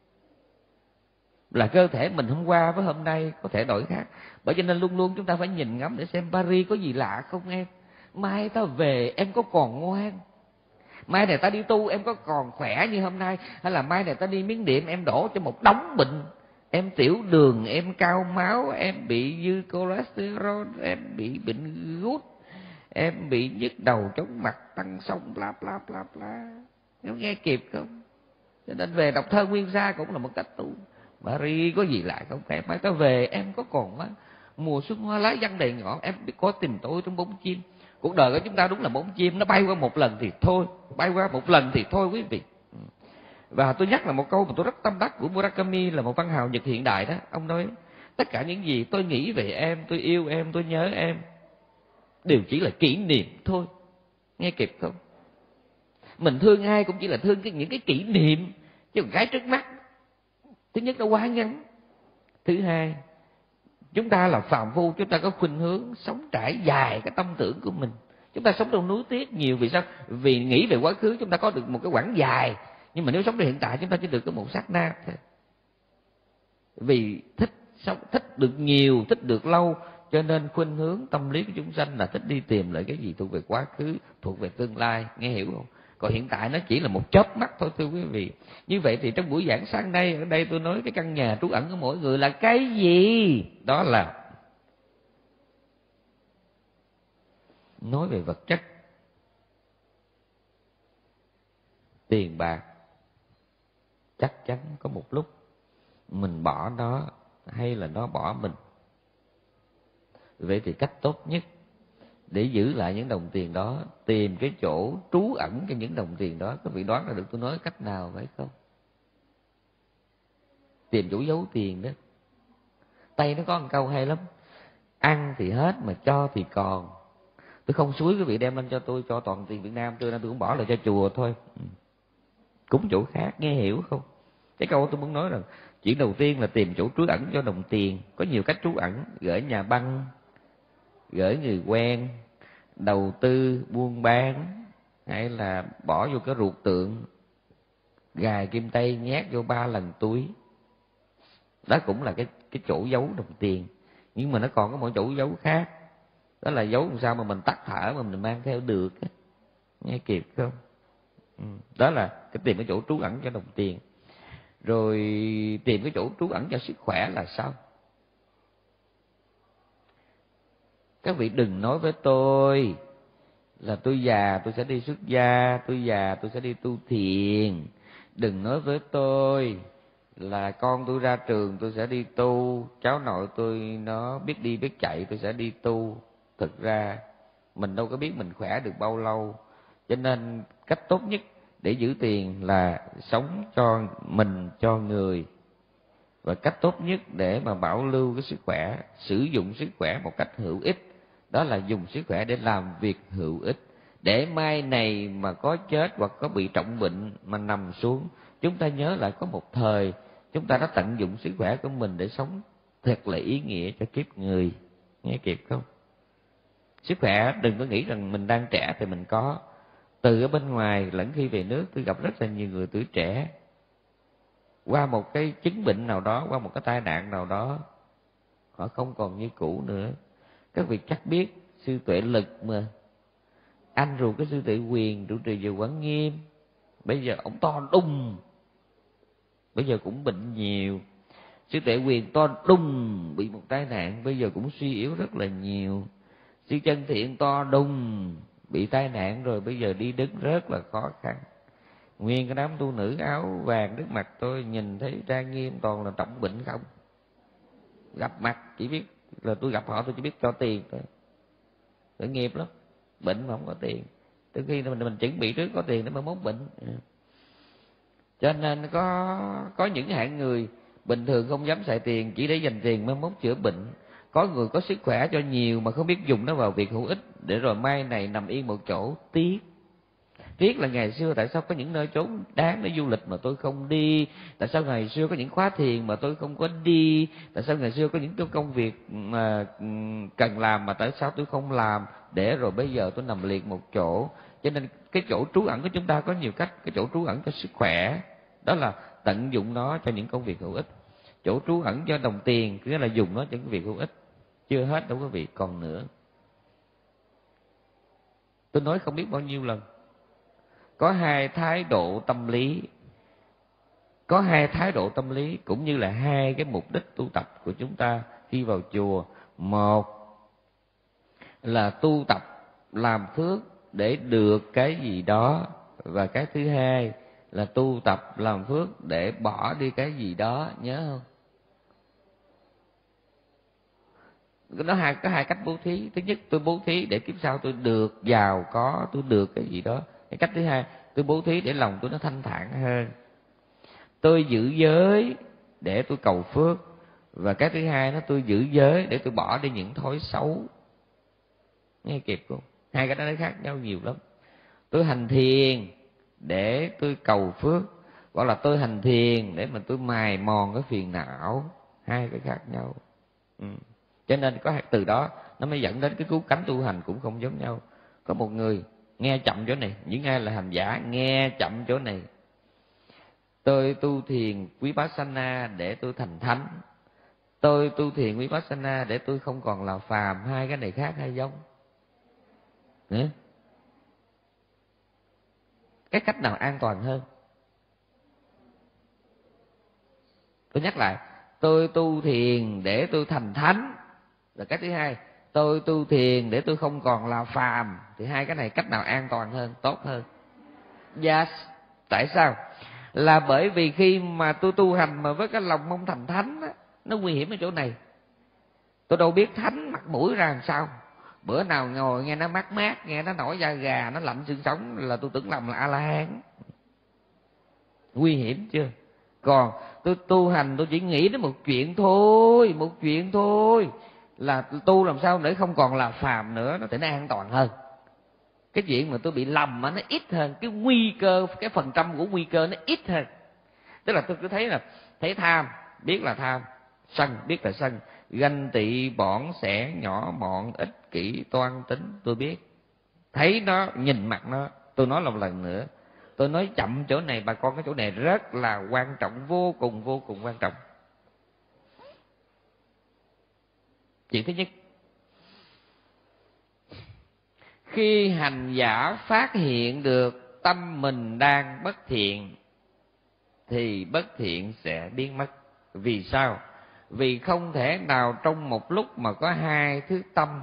là cơ thể mình hôm qua với hôm nay có thể đổi khác. Bởi cho nên luôn luôn chúng ta phải nhìn ngắm để xem Paris có gì lạ không em? Mai ta về em có còn ngoan? Mai này ta đi tu em có còn khỏe như hôm nay? Hay là mai này ta đi Miến Điện em đổ cho một đống bệnh, em tiểu đường, em cao máu, em bị dư cholesterol, em bị bệnh gút, em bị nhức đầu, chóng mặt, tăng sông, bla bla bla bla. Em nghe kịp không? Cho nên về đọc thơ Nguyên Sa cũng là một cách tu. Paris có gì lạ không em? Mai ta về em có còn má? Mùa xuân hoa lá văng đầy ngõ, em biết có tìm tôi trong bóng chim. Cuộc đời của chúng ta đúng là bóng chim, nó bay qua một lần thì thôi, bay qua một lần thì thôi quý vị. Và tôi nhắc là một câu mà tôi rất tâm đắc của Murakami, là một văn hào Nhật hiện đại đó. Ông nói: tất cả những gì tôi nghĩ về em, tôi yêu em, tôi nhớ em, đều chỉ là kỷ niệm thôi. Nghe kịp không? Mình thương ai cũng chỉ là thương những cái kỷ niệm, chứ còn cái trước mắt, thứ nhất nó quá ngắn. Thứ hai, chúng ta là phàm phu, chúng ta có khuynh hướng sống trải dài cái tâm tưởng của mình. Chúng ta sống trong núi tiếc nhiều. Vì sao? Vì nghĩ về quá khứ chúng ta có được một cái quãng dài, Nhưng mà nếu sống trong hiện tại chúng ta chỉ được có một sát na thôi. Vì thích sống, thích được nhiều, thích được lâu, cho nên khuynh hướng tâm lý của chúng sanh là thích đi tìm lại cái gì thuộc về quá khứ, thuộc về tương lai, nghe hiểu không? Còn hiện tại nó chỉ là một chớp mắt thôi, thưa quý vị. Như vậy thì trong buổi giảng sáng nay, ở đây tôi nói cái căn nhà trú ẩn của mỗi người là cái gì? Đó là nói về vật chất, tiền bạc. Chắc chắn có một lúc mình bỏ nó hay là nó bỏ mình. Vậy thì cách tốt nhất để giữ lại những đồng tiền đó, tìm cái chỗ trú ẩn cho những đồng tiền đó. Các vị đoán ra được tôi nói cách nào phải không? Tìm chỗ giấu tiền đó. Tây nó có một câu hay lắm: ăn thì hết mà cho thì còn. Tôi không xúi quý vị đem lên cho tôi, cho toàn tiền Việt Nam, trưa nay tôi cũng bỏ lại cho chùa thôi, cúng chỗ khác, nghe hiểu không? Cái câu tôi muốn nói là chuyện đầu tiên là tìm chỗ trú ẩn cho đồng tiền. Có nhiều cách trú ẩn: gửi nhà băng, gửi người quen, đầu tư buôn bán, hay là bỏ vô cái ruột tượng, gài kim tây nhét vô 3 lần túi. Đó cũng là cái chỗ giấu đồng tiền. Nhưng mà nó còn có một chỗ giấu khác, đó là giấu làm sao mà mình tắt thở mà mình mang theo được. Nghe kịp không? Đó là cái tìm cái chỗ trú ẩn cho đồng tiền. Rồi tìm cái chỗ trú ẩn cho sức khỏe là sao? Các vị đừng nói với tôi là tôi già tôi sẽ đi xuất gia, tôi già tôi sẽ đi tu thiền. Đừng nói với tôi là con tôi ra trường tôi sẽ đi tu, cháu nội tôi nó biết đi biết chạy tôi sẽ đi tu. Thực ra mình đâu có biết mình khỏe được bao lâu. Cho nên cách tốt nhất để giữ tiền là sống cho mình, cho người. Và cách tốt nhất để mà bảo lưu cái sức khỏe, sử dụng sức khỏe một cách hữu ích, đó là dùng sức khỏe để làm việc hữu ích. Để mai này mà có chết hoặc có bị trọng bệnh mà nằm xuống, chúng ta nhớ lại có một thời chúng ta đã tận dụng sức khỏe của mình để sống thật là ý nghĩa cho kiếp người. Nghe kịp không? Sức khỏe đừng có nghĩ rằng mình đang trẻ thì mình có. Từ ở bên ngoài lẫn khi về nước tôi gặp rất là nhiều người tuổi trẻ, qua một cái chứng bệnh nào đó, qua một cái tai nạn nào đó, họ không còn như cũ nữa. Các vị chắc biết sư Tuệ Lực mà, anh ruột cái sư Tuệ Quyền trụ trì về Quảng Nghiêm, bây giờ ông to đùng, bây giờ cũng bệnh nhiều. Sư Tuệ Quyền to đùng bị một tai nạn, bây giờ cũng suy yếu rất là nhiều. Sư Chân Thiện to đùng bị tai nạn rồi, bây giờ đi đứng rất là khó khăn. Nguyên cái đám tu nữ áo vàng trước mặt tôi nhìn thấy trang nghiêm toàn là trọng bệnh không. Gặp mặt chỉ biết là tôi gặp họ tôi chỉ biết cho tiền thôi. Tội nghiệp lắm, bệnh mà không có tiền. Từ khi mình chuẩn bị trước có tiền để mà mốt bệnh. Cho nên có những hạng người bình thường không dám xài tiền, chỉ để dành tiền mới mốt chữa bệnh. Có người có sức khỏe cho nhiều mà không biết dùng nó vào việc hữu ích, để rồi mai này nằm yên một chỗ tiếc. Tiếc là ngày xưa tại sao có những nơi trốn đáng để du lịch mà tôi không đi, tại sao ngày xưa có những khóa thiền mà tôi không có đi, tại sao ngày xưa có những cái công việc mà cần làm mà tại sao tôi không làm, để rồi bây giờ tôi nằm liệt một chỗ. Cho nên cái chỗ trú ẩn của chúng ta có nhiều cách. Cái chỗ trú ẩn cho sức khỏe đó là tận dụng nó cho những công việc hữu ích. Chỗ trú ẩn cho đồng tiền nghĩa là dùng nó cho những việc hữu ích. Chưa hết đâu quý vị, còn nữa. Tôi nói không biết bao nhiêu lần, có hai thái độ tâm lý. Có hai thái độ tâm lý cũng như là hai cái mục đích tu tập của chúng ta khi vào chùa. Một là tu tập làm phước để được cái gì đó, và cái thứ hai là tu tập làm phước để bỏ đi cái gì đó, nhớ không? Nó có hai cách bố thí. Thứ nhất, tôi bố thí để kiếp sau tôi được giàu có, tôi được cái gì đó. Cái cách thứ hai, tôi bố thí để lòng tôi nó thanh thản hơn. Tôi giữ giới để tôi cầu phước. Và cái thứ hai nó tôi giữ giới để tôi bỏ đi những thói xấu. Nghe kịp không? Hai cái đó nó khác nhau nhiều lắm. Tôi hành thiền để tôi cầu phước, hoặc là tôi hành thiền để mà tôi mài mòn cái phiền não. Hai cái khác nhau. Cho nên có từ đó nó mới dẫn đến cái cứu cánh tu hành cũng không giống nhau. Có một người nghe chậm chỗ này, những ai là hành giả nghe chậm chỗ này. Tôi tu thiền Vipassana để tôi thành thánh. Tôi tu thiền Vipassana để tôi không còn là phàm. Hai cái này khác hay giống? Cái cách nào an toàn hơn? Tôi nhắc lại, tôi tu thiền để tôi thành thánh là cách thứ hai. Tôi tu thiền để tôi không còn là phàm. Thì hai cái này cách nào an toàn hơn, tốt hơn? Yes. Tại sao? Là bởi vì khi mà tôi tu hành mà với cái lòng mong thành thánh á, nó nguy hiểm ở chỗ này. Tôi đâu biết thánh mặt mũi ra làm sao. Bữa nào ngồi nghe nó mát mát, nghe nó nổi da gà, nó lạnh xương sống là tôi tưởng lầm là A-la-hán. Nguy hiểm chưa? Còn tôi tu hành tôi chỉ nghĩ đến một chuyện thôi, một chuyện thôi, là tôi tu làm sao để không còn là phàm nữa, nó thì nó an toàn hơn. Cái chuyện mà tôi bị lầm nó ít hơn, cái nguy cơ, cái phần trăm của nguy cơ nó ít hơn. Tức là tôi cứ thấy là thấy tham, biết là tham, sân, biết là sân, ganh tị, bỏn sẻ, nhỏ mọn, ích kỷ, toan tính, tôi biết. Thấy nó, nhìn mặt nó. Tôi nói một lần nữa, tôi nói chậm chỗ này bà con, cái chỗ này rất là quan trọng, vô cùng quan trọng. Chuyện thứ nhất, khi hành giả phát hiện được tâm mình đang bất thiện thì bất thiện sẽ biến mất. Vì sao? Vì không thể nào trong một lúc mà có hai thứ tâm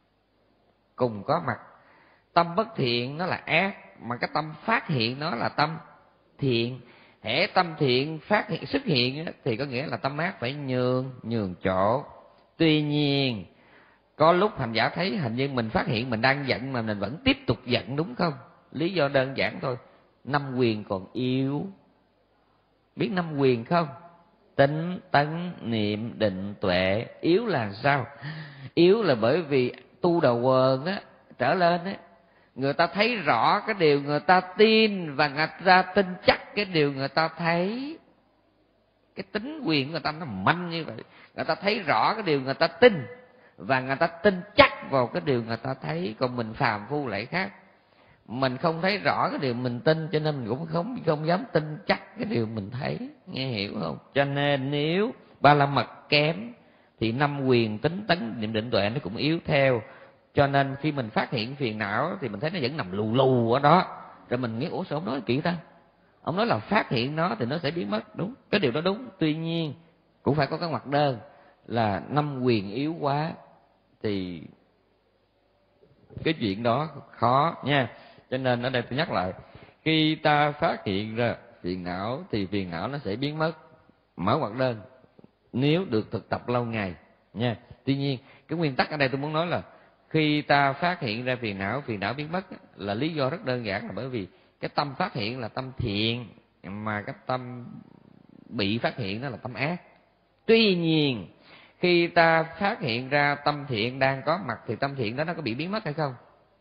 cùng có mặt. Tâm bất thiện nó là ác, mà cái tâm phát hiện nó là tâm thiện. Hễ tâm thiện xuất hiện thì có nghĩa là tâm ác phải nhường chỗ. Tuy nhiên có lúc hành giả thấy hình như mình phát hiện mình đang giận mà mình vẫn tiếp tục giận, đúng không? Lý do đơn giản thôi, năm quyền còn yếu. Biết năm quyền không? Tinh, tấn, niệm, định, tuệ. Yếu là sao? Yếu là bởi vì tu đầu quần á, trở lên á, người ta thấy rõ cái điều người ta tin, và người ta tin chắc cái điều người ta thấy. Cái tính quyền của người ta nó manh như vậy. Người ta thấy rõ cái điều người ta tin, và người ta tin chắc vào cái điều người ta thấy. Còn mình phàm phu lại khác, mình không thấy rõ cái điều mình tin, cho nên mình cũng không dám tin chắc cái điều mình thấy. Nghe hiểu không? Cho nên nếu ba la mật kém thì năm quyền, tính, tấn, niệm, định, tuệ nó cũng yếu theo. Cho nên khi mình phát hiện phiền não thì mình thấy nó vẫn nằm lù lù ở đó. Rồi mình nghĩ, ủa sao ông nói kỹ ta? Ông nói là phát hiện nó thì nó sẽ biến mất. Đúng, cái điều đó đúng. Tuy nhiên cũng phải có cái mặt đơn là năm quyền yếu quá thì cái chuyện đó khó nha. Cho nên ở đây tôi nhắc lại, khi ta phát hiện ra phiền não thì phiền não nó sẽ biến mất. Mở ngoặc đơn nếu được thực tập lâu ngày nha. Tuy nhiên cái nguyên tắc ở đây tôi muốn nói là khi ta phát hiện ra phiền não biến mất là lý do rất đơn giản, là bởi vì cái tâm phát hiện là tâm thiện, mà cái tâm bị phát hiện đó là tâm ác. Tuy nhiên khi ta phát hiện ra tâm thiện đang có mặt thì tâm thiện đó nó có bị biến mất hay không?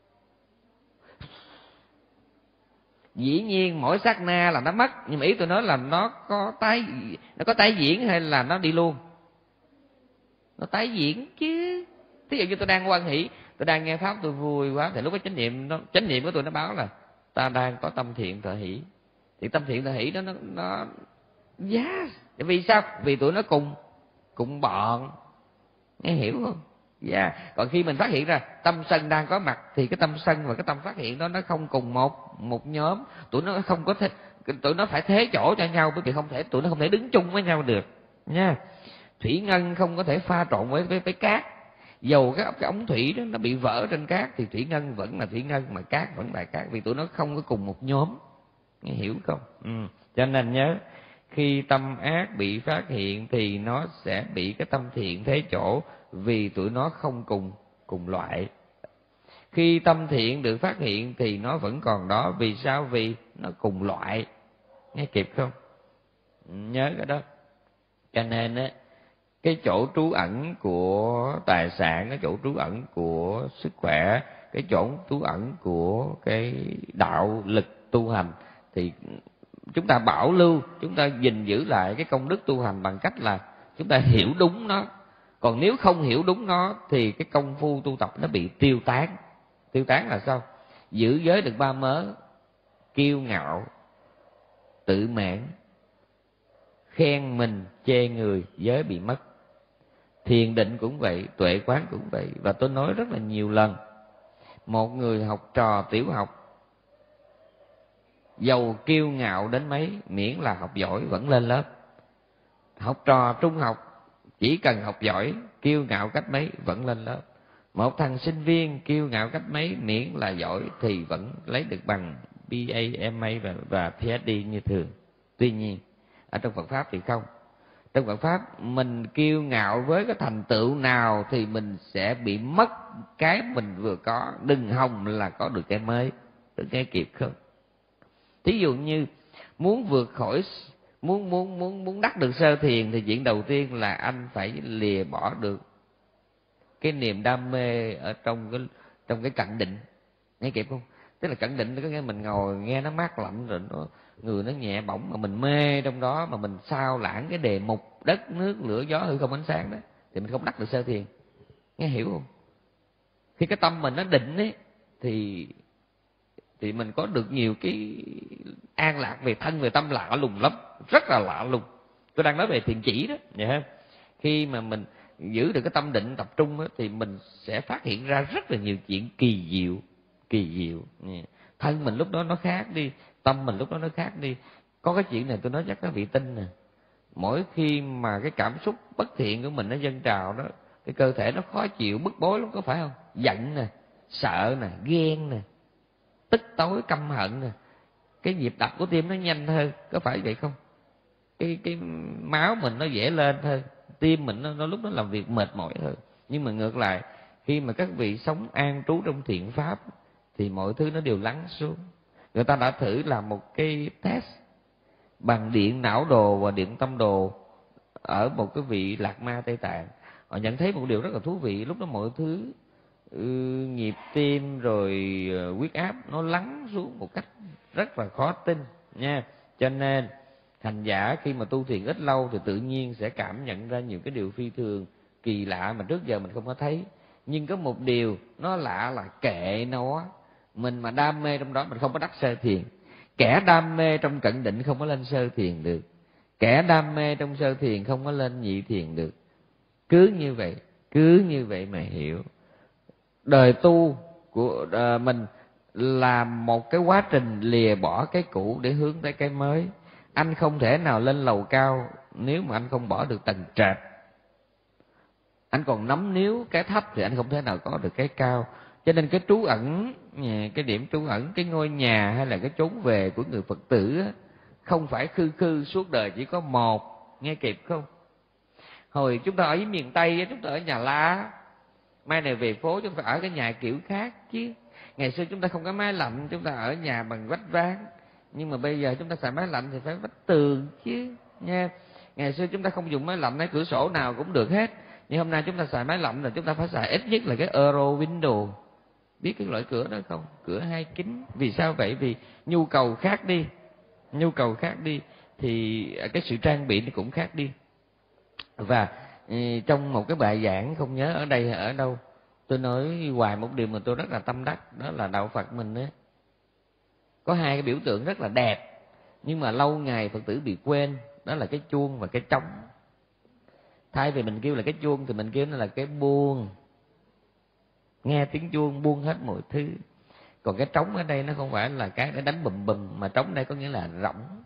Dĩ nhiên mỗi sát na là nó mất, nhưng mà ý tôi nói là nó có tái diễn hay là nó đi luôn? Nó tái diễn chứ. Thí dụ như tôi đang hoan hỷ, tôi đang nghe pháp tôi vui quá, thì lúc đó chánh niệm của tôi nó báo là ta đang có tâm thiện thọ hỷ. Thì tâm thiện thọ hỷ đó nó yes. Vì sao? Vì tụi nó cùng bọn. Nghe hiểu không? Yeah. Còn khi mình phát hiện ra tâm sân đang có mặt thì cái tâm sân và cái tâm phát hiện đó nó không cùng một nhóm. Tụi nó không có tụi nó phải thế chỗ cho nhau, bởi vì tụi nó không thể đứng chung với nhau được nha. Thủy ngân không có thể pha trộn với cát. Dầu cái ống thủy đó nó bị vỡ trên cát thì thủy ngân vẫn là thủy ngân, mà cát vẫn là cát, vì tụi nó không có cùng một nhóm. Nghe hiểu không? Cho nên nhớ, khi tâm ác bị phát hiện thì nó sẽ bị cái tâm thiện thế chỗ, vì tụi nó không cùng loại. Khi tâm thiện được phát hiện thì nó vẫn còn đó. Vì sao? Vì nó cùng loại. Nghe kịp không? Nhớ cái đó. Cho nên á, cái chỗ trú ẩn của tài sản, cái chỗ trú ẩn của sức khỏe, cái chỗ trú ẩn của cái đạo lực tu hành thì chúng ta bảo lưu, chúng ta gìn giữ lại cái công đức tu hành bằng cách là chúng ta hiểu đúng nó. Còn nếu không hiểu đúng nó thì cái công phu tu tập nó bị tiêu tán. Tiêu tán là sao? Giữ giới được 3 mớ: kiêu ngạo, tự mãn, khen mình chê người, giới bị mất. Thiền định cũng vậy, tuệ quán cũng vậy. Và tôi nói rất là nhiều lần, một người học trò tiểu học dầu kiêu ngạo đến mấy, miễn là học giỏi vẫn lên lớp. Học trò trung học chỉ cần học giỏi, kiêu ngạo cách mấy vẫn lên lớp. Một thằng sinh viên kiêu ngạo cách mấy, miễn là giỏi thì vẫn lấy được bằng BA, MA và PhD như thường. Tuy nhiên ở trong Phật Pháp thì không. Trong Phật Pháp mình kiêu ngạo với cái thành tựu nào thì mình sẽ bị mất cái mình vừa có. Đừng hòng là có được cái mới. Được nghe kịp không? Thí dụ như muốn vượt khỏi, muốn đắc được sơ thiền thì chuyện đầu tiên là anh phải lìa bỏ được cái niềm đam mê ở trong cái cận định. Nghe kịp không? Tức là cận định có nghĩa mình ngồi nghe nó mát lạnh rồi người nó nhẹ bỏng mà mình mê trong đó, mà mình sao lãng cái đề mục đất nước lửa gió hư không ánh sáng đó thì mình không đắc được sơ thiền. Nghe hiểu không? Khi cái tâm mình nó định ấy thì mình có được nhiều cái an lạc về thân về tâm lạ lùng lắm, rất là lạ lùng. Tôi đang nói về thiền chỉ đó, hiểu không? Khi mà mình giữ được cái tâm định tập trung đó, thì mình sẽ phát hiện ra rất là nhiều chuyện kỳ diệu. Thân mình lúc đó nó khác đi, tâm mình lúc đó nó khác đi. Có cái chuyện này tôi nói chắc các vị tin nè. Mỗi khi mà cái cảm xúc bất thiện của mình nó dâng trào đó, cái cơ thể nó khó chịu, bức bối lắm, có phải không? Giận nè, sợ nè, ghen nè, tức tối, căm hận nè, cái nhịp đập của tim nó nhanh hơn, có phải vậy không? Cái máu mình nó dễ lên hơn, tim mình nó lúc đó làm việc mệt mỏi hơn. Nhưng mà ngược lại, khi mà các vị sống an trú trong thiện pháp thì mọi thứ nó đều lắng xuống. Người ta đã thử làm một cái test bằng điện não đồ và điện tâm đồ ở một cái vị Lạc Ma Tây Tạng. Họ nhận thấy một điều rất là thú vị, lúc đó mọi thứ nhịp tim rồi huyết áp nó lắng xuống một cách rất là khó tin nha. Cho nên hành giả khi mà tu thiền ít lâu thì tự nhiên sẽ cảm nhận ra nhiều cái điều phi thường, kỳ lạ mà trước giờ mình không có thấy. Nhưng có một điều nó lạ là kệ nó, mình mà đam mê trong đó mình không có đắc sơ thiền. Kẻ đam mê trong cận định không có lên sơ thiền được, kẻ đam mê trong sơ thiền không có lên nhị thiền được. Cứ như vậy mà hiểu. Đời tu của mình là một cái quá trình lìa bỏ cái cũ để hướng tới cái mới. Anh không thể nào lên lầu cao nếu mà anh không bỏ được tầng trệt. Anh còn nắm níu cái thấp thì anh không thể nào có được cái cao. Cho nên cái trú ẩn, cái điểm trú ẩn, cái ngôi nhà hay là cái chốn về của người Phật tử á, không phải khư suốt đời chỉ có một. Nghe kịp không? Hồi chúng ta ở miền Tây, chúng ta ở nhà lá, mai này về phố chúng ta ở cái nhà kiểu khác chứ. Ngày xưa chúng ta không có máy lạnh, chúng ta ở nhà bằng vách ván. Nhưng mà bây giờ chúng ta xài máy lạnh thì phải vách tường chứ nha. Ngày xưa chúng ta không dùng máy lạnh, cái cửa sổ nào cũng được hết. Nhưng hôm nay chúng ta xài máy lạnh là chúng ta phải xài ít nhất là cái Euro Window. Biết cái loại cửa đó không? Cửa hai kính. Vì sao vậy? Vì nhu cầu khác đi thì cái sự trang bị nó cũng khác đi. Và trong một cái bài giảng không nhớ ở đây hay ở đâu, tôi nói hoài một điều mà tôi rất là tâm đắc, đó là đạo Phật mình á có hai cái biểu tượng rất là đẹp, nhưng mà lâu ngày Phật tử bị quên, đó là cái chuông và cái trống. Thay vì mình kêu là cái chuông thì mình kêu nó là cái buông. Nghe tiếng chuông buông hết mọi thứ. Còn cái trống ở đây nó không phải là cái để đánh bùm bùm, mà trống đây có nghĩa là rỗng.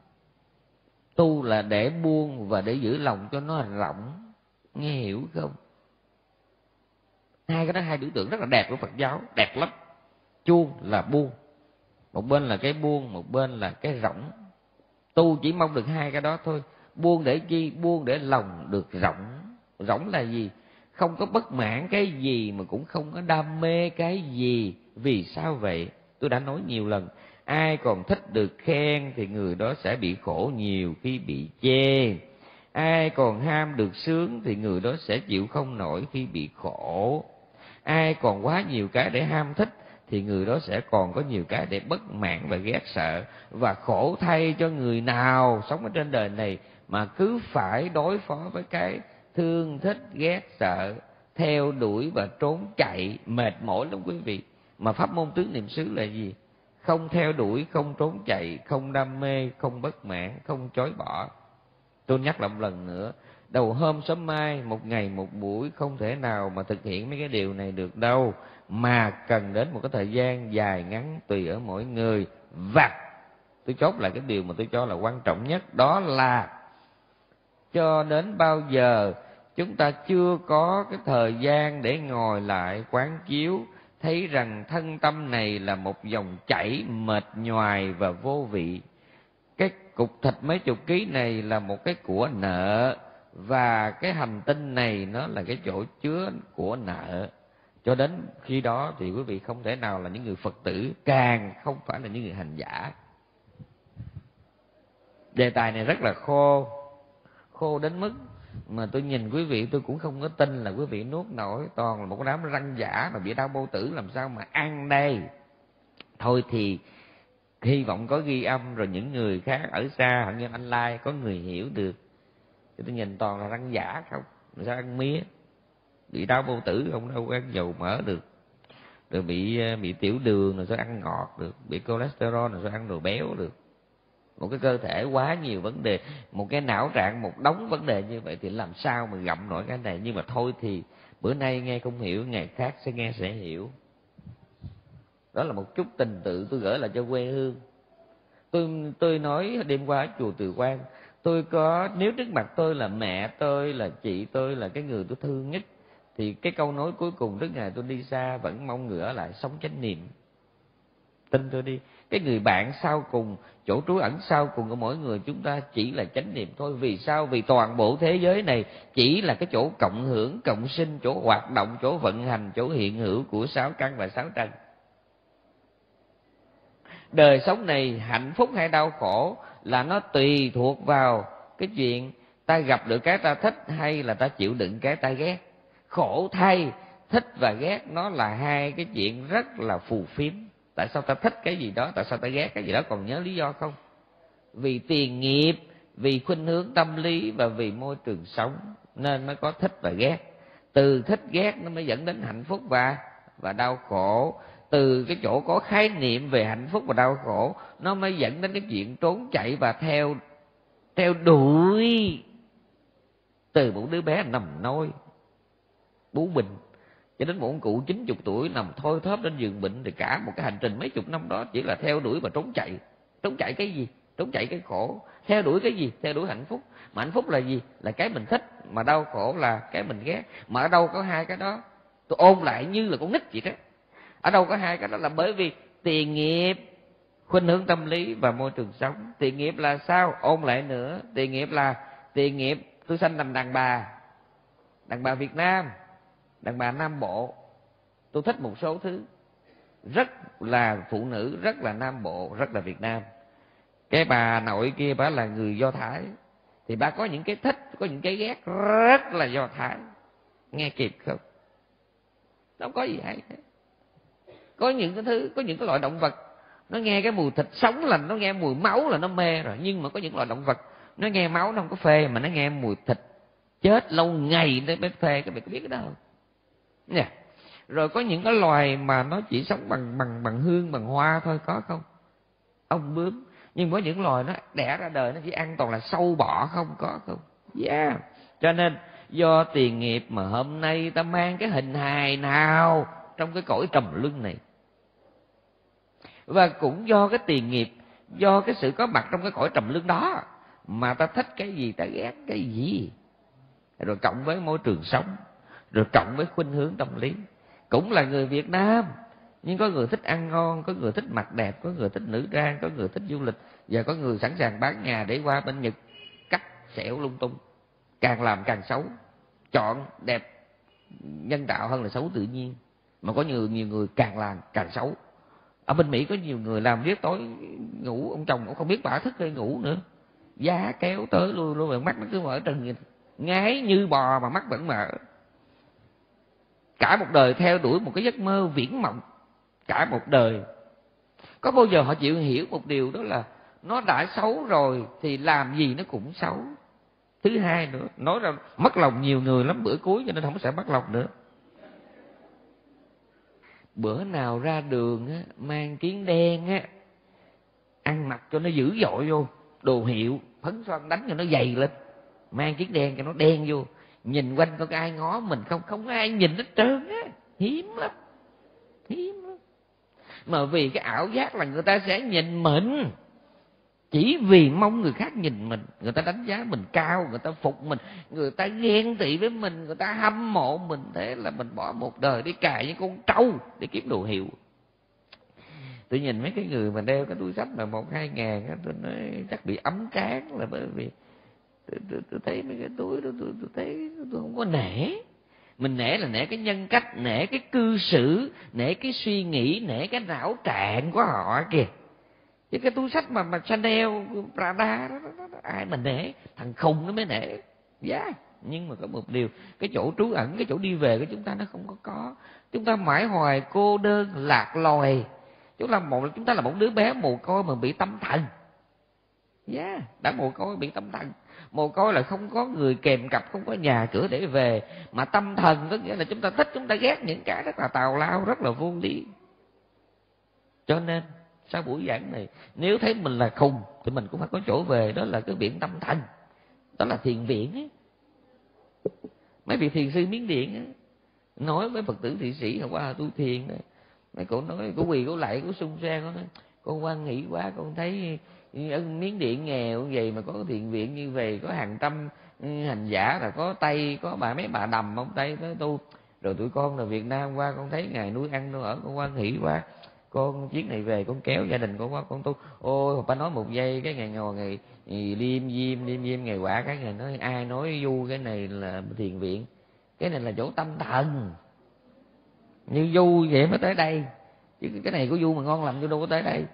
Tu là để buông và để giữ lòng cho nó rỗng. Nghe hiểu không? Hai cái đó hai biểu tượng rất là đẹp của Phật giáo, đẹp lắm. Chuông là buông, một bên là cái buông, một bên là cái rỗng. Tu chỉ mong được hai cái đó thôi. Buông để chi? Buông để lòng được rỗng. Rỗng là gì? Không có bất mãn cái gì mà cũng không có đam mê cái gì. Vì sao vậy? Tôi đã nói nhiều lần, ai còn thích được khen thì người đó sẽ bị khổ nhiều khi bị chê. Ai còn ham được sướng thì người đó sẽ chịu không nổi khi bị khổ. Ai còn quá nhiều cái để ham thích thì người đó sẽ còn có nhiều cái để bất mãn và ghét sợ. Và khổ thay cho người nào sống ở trên đời này mà cứ phải đối phó với cái thương thích ghét sợ, theo đuổi và trốn chạy, mệt mỏi lắm quý vị. Mà pháp môn tứ niệm xứ là gì? Không theo đuổi, không trốn chạy, không đam mê, không bất mãn, không chối bỏ. Tôi nhắc lại một lần nữa, đầu hôm sớm mai, một ngày một buổi không thể nào mà thực hiện mấy cái điều này được đâu, mà cần đến một cái thời gian dài ngắn tùy ở mỗi người. Và tôi chốt lại cái điều mà tôi cho là quan trọng nhất, đó là cho đến bao giờ chúng ta chưa có cái thời gian để ngồi lại quán chiếu, thấy rằng thân tâm này là một dòng chảy mệt nhoài và vô vị. Cái cục thịt mấy chục ký này là một cái của nợ, và cái hành tinh này nó là cái chỗ chứa của nợ. Cho đến khi đó thì quý vị không thể nào là những người Phật tử, càng không phải là những người hành giả. Đề tài này rất là khô đến mức mà tôi nhìn quý vị tôi cũng không có tin là quý vị nuốt nổi. Toàn là một cái đám răng giả mà bị đau bao tử, làm sao mà ăn đây. Thôi thì hy vọng có ghi âm rồi những người khác ở xa, hẳn như anh Lai, có người hiểu được. Chứ tôi nhìn toàn là răng giả không, làm sao ăn mía. Bị đau bao tử không đâu ăn dầu mỡ được, rồi bị tiểu đường rồi sao ăn ngọt được, bị cholesterol rồi sao ăn đồ béo được. Một cái cơ thể quá nhiều vấn đề, một cái não trạng một đống vấn đề như vậy thì làm sao mà gặm nổi cái này. Nhưng mà thôi thì bữa nay nghe không hiểu, ngày khác sẽ nghe sẽ hiểu. Đó là một chút tình tự tôi gửi lại cho quê hương. Tôi nói đêm qua ở chùa Từ Quan, tôi có, nếu trước mặt tôi là mẹ tôi, là chị tôi, là cái người tôi thương nhất, thì cái câu nói cuối cùng trước ngày tôi đi xa vẫn mong người ở lại sống chánh niệm. Tin tôi đi, cái người bạn sau cùng, chỗ trú ẩn sau cùng của mỗi người chúng ta chỉ là chánh niệm thôi. Vì sao? Vì toàn bộ thế giới này chỉ là cái chỗ cộng hưởng, cộng sinh, chỗ hoạt động, chỗ vận hành, chỗ hiện hữu của sáu căn và sáu trần. Đời sống này hạnh phúc hay đau khổ là nó tùy thuộc vào cái chuyện ta gặp được cái ta thích hay là ta chịu đựng cái ta ghét. Khổ thay, thích và ghét nó là hai cái chuyện rất là phù phiếm. Tại sao ta thích cái gì đó, tại sao ta ghét cái gì đó, còn nhớ lý do không? Vì tiền nghiệp, vì khuynh hướng tâm lý và vì môi trường sống nên mới có thích và ghét. Từ thích ghét nó mới dẫn đến hạnh phúc và đau khổ. Từ cái chỗ có khái niệm về hạnh phúc và đau khổ nó mới dẫn đến cái chuyện trốn chạy và theo đuổi từ một đứa bé nằm nôi bú bình cho đến một ông cụ 90 tuổi nằm thôi thóp trên giường bệnh. Thì cả một cái hành trình mấy chục năm đó chỉ là theo đuổi và trốn chạy. Trốn chạy cái gì? Trốn chạy cái khổ. Theo đuổi cái gì? Theo đuổi hạnh phúc. Mà hạnh phúc là gì? Là cái mình thích. Mà đau khổ là cái mình ghét. Mà ở đâu có hai cái đó? Tôi ôn lại như là con nít vậy đó. Ở đâu có hai cái đó? Là bởi vì tiền nghiệp, khuynh hướng tâm lý và môi trường sống. Tiền nghiệp là sao? Ôn lại nữa. Tiền nghiệp là tiền nghiệp tôi sanh làm đàn bà Việt Nam, đàn bà Nam Bộ. Tôi thích một số thứ, rất là phụ nữ, rất là Nam Bộ, rất là Việt Nam. Cái bà nội kia bà là người Do Thái, thì bà có những cái thích, có những cái ghét rất là Do Thái. Nghe kịp không? Đâu có gì hay. Có những cái thứ, có những cái loại động vật nó nghe cái mùi thịt sống là nó nghe mùi máu là nó mê rồi. Nhưng mà có những loại động vật nó nghe máu nó không có phê, mà nó nghe mùi thịt chết lâu ngày nó mới phê. Các bạn có biết cái đó không? Nè. Rồi có những cái loài mà nó chỉ sống bằng hương, bằng hoa thôi, có không? Ong bướm. Nhưng có những loài nó đẻ ra đời nó chỉ ăn toàn là sâu bọ không, có không? Yeah. Cho nên do tiền nghiệp mà hôm nay ta mang cái hình hài nào trong cái cõi trầm luân này. Và cũng do cái tiền nghiệp, do cái sự có mặt trong cái cõi trầm luân đó mà ta thích cái gì, ta ghét cái gì. Rồi cộng với môi trường sống, rồi cộng với khuynh hướng tâm lý. Cũng là người Việt Nam, nhưng có người thích ăn ngon, có người thích mặc đẹp, có người thích nữ trang, có người thích du lịch, và có người sẵn sàng bán nhà để qua bên Nhật cắt xẻo lung tung. Càng làm càng xấu, chọn đẹp nhân tạo hơn là xấu tự nhiên. Mà có nhiều người càng làm càng xấu. Ở bên Mỹ có nhiều người làm riết tối ngủ, ông chồng cũng không biết bả thức hay ngủ nữa, giá kéo tới lui luôn, mắt nó cứ mở trừng, ngái như bò mà mắt vẫn mở. Cả một đời theo đuổi một cái giấc mơ viễn mộng, cả một đời. Có bao giờ họ chịu hiểu một điều đó là nó đã xấu rồi thì làm gì nó cũng xấu. Thứ hai nữa, nói ra mất lòng nhiều người lắm bữa cuối, cho nên không sẽ mất lòng nữa. Bữa nào ra đường á, mang kiến đen á, ăn mặc cho nó dữ dội vô, đồ hiệu, phấn xoăn đánh cho nó dày lên, mang chiếc đen cho nó đen vô, nhìn quanh có ai ngó mình không? Không có ai nhìn hết trơn á, hiếm lắm. Mà vì cái ảo giác là người ta sẽ nhìn mình, chỉ vì mong người khác nhìn mình, người ta đánh giá mình cao, người ta phục mình, người ta ghen tị với mình, người ta hâm mộ mình. Thế là mình bỏ một đời đi cài những con trâu để kiếm đồ hiệu. Tôi nhìn mấy cái người mà đeo cái túi xách mà 1-2 ngàn á, tôi nói chắc bị ấm trán, là bởi vì tôi thấy mấy cái túi đó, tôi thấy tôi không có nể. Mình nể là nể cái nhân cách, nể cái cư xử, nể cái suy nghĩ, nể cái não trạng của họ kìa. Chứ cái túi xách mà Chanel, Prada đó, ai mà nể? Thằng khùng nó mới nể. Nhưng mà có một điều, cái chỗ trú ẩn, cái chỗ đi về của chúng ta nó không có. Chúng ta mãi hoài cô đơn lạc loài. Chúng ta là một đứa bé mồ côi mà bị tâm thần. Đã mồ côi bị tâm thần. Mồ côi là không có người kèm cặp, không có nhà cửa để về. Mà tâm thần có nghĩa là chúng ta thích, chúng ta ghét những cái rất là tào lao, rất là vô lý. Cho nên sau buổi giảng này, nếu thấy mình là khùng thì mình cũng phải có chỗ về. Đó là cái viện tâm thần, đó là thiền viện ấy. Mấy vị thiền sư Miến Điện ấy, nói với Phật tử thị sĩ hôm qua tu thiền đó, mấy cô nói, cô quỳ cô lạy, cô sung sen, cô nói con hoan hỷ quá, con thấy ở Miến Điện nghèo vậy mà có thiền viện như vậy, có hàng trăm hành giả, là có Tây, có mấy bà Đầm ông Tây tới tu, rồi tụi con là Việt Nam qua, con thấy ngày nuôi ăn nuôi ở, con hoan hỷ quá, con chuyến này về con kéo gia đình con qua con tu. Ôi bà nói một giây, cái ngày ngồi ngày liêm diêm ngày quả, cái ngày nói ai nói du cái này là thiền viện, cái này là chỗ tâm thần. Như du vậy mới tới đây, chứ cái này của du mà ngon lành, du đâu có tới đây.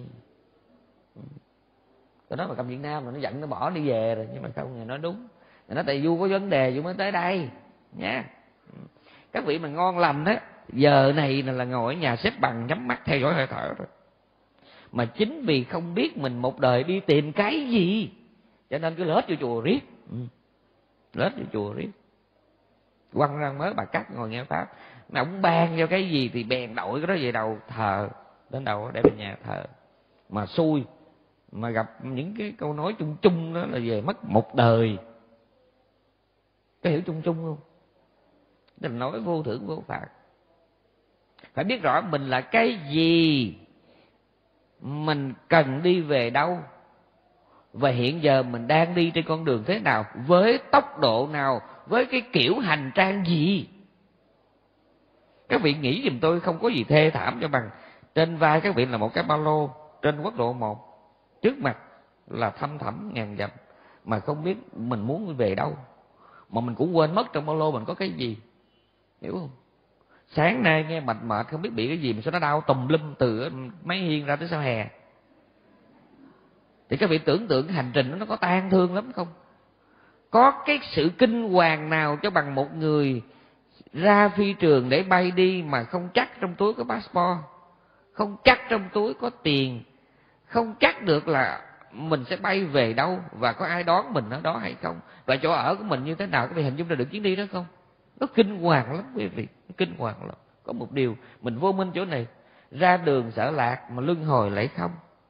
Cái đó mà cầm Việt Nam mà nó giận nó bỏ đi về rồi, nhưng mà không, ngày nói đúng, nó tại du có vấn đề du mới tới đây nha. Các vị mà ngon lành á, giờ này là ngồi ở nhà xếp bằng nhắm mắt theo dõi hơi thở rồi. Mà chính vì không biết mình một đời đi tìm cái gì, cho nên cứ lết vô chùa riết, lết vô chùa riết, quăng ra mới bà cắt ngồi nghe pháp. Mà ông ban cho cái gì thì bèn đội cái đó về đầu thờ, đến đầu để về nhà thờ. Mà xui mà gặp những cái câu nói chung chung đó là về mất một đời. Có hiểu chung chung không? Tức là nói vô thưởng vô phạt. Phải biết rõ mình là cái gì, mình cần đi về đâu, và hiện giờ mình đang đi trên con đường thế nào, với tốc độ nào, với cái kiểu hành trang gì. Các vị nghĩ giùm tôi, không có gì thê thảm cho bằng trên vai các vị là một cái ba lô trên quốc lộ 1, trước mặt là thăm thẳm ngàn dặm, mà không biết mình muốn về đâu, mà mình cũng quên mất trong ba lô mình có cái gì. Hiểu không? Sáng nay nghe mệt mệt không biết bị cái gì mà sao nó đau tùm lum từ máy hiên ra tới sau hè. Thì các vị tưởng tượng cái hành trình nó có tang thương lắm không? Có cái sự kinh hoàng nào cho bằng một người ra phi trường để bay đi mà không chắc trong túi có passport, không chắc trong túi có tiền, không chắc được là mình sẽ bay về đâu và có ai đón mình ở đó hay không, và chỗ ở của mình như thế nào. Các vị hình dung ra được chuyến đi đó không? Nó kinh hoàng lắm quý vị, kinh hoàng lắm. Có một điều mình vô minh chỗ này, ra đường sợ lạc mà luân hồi lại không.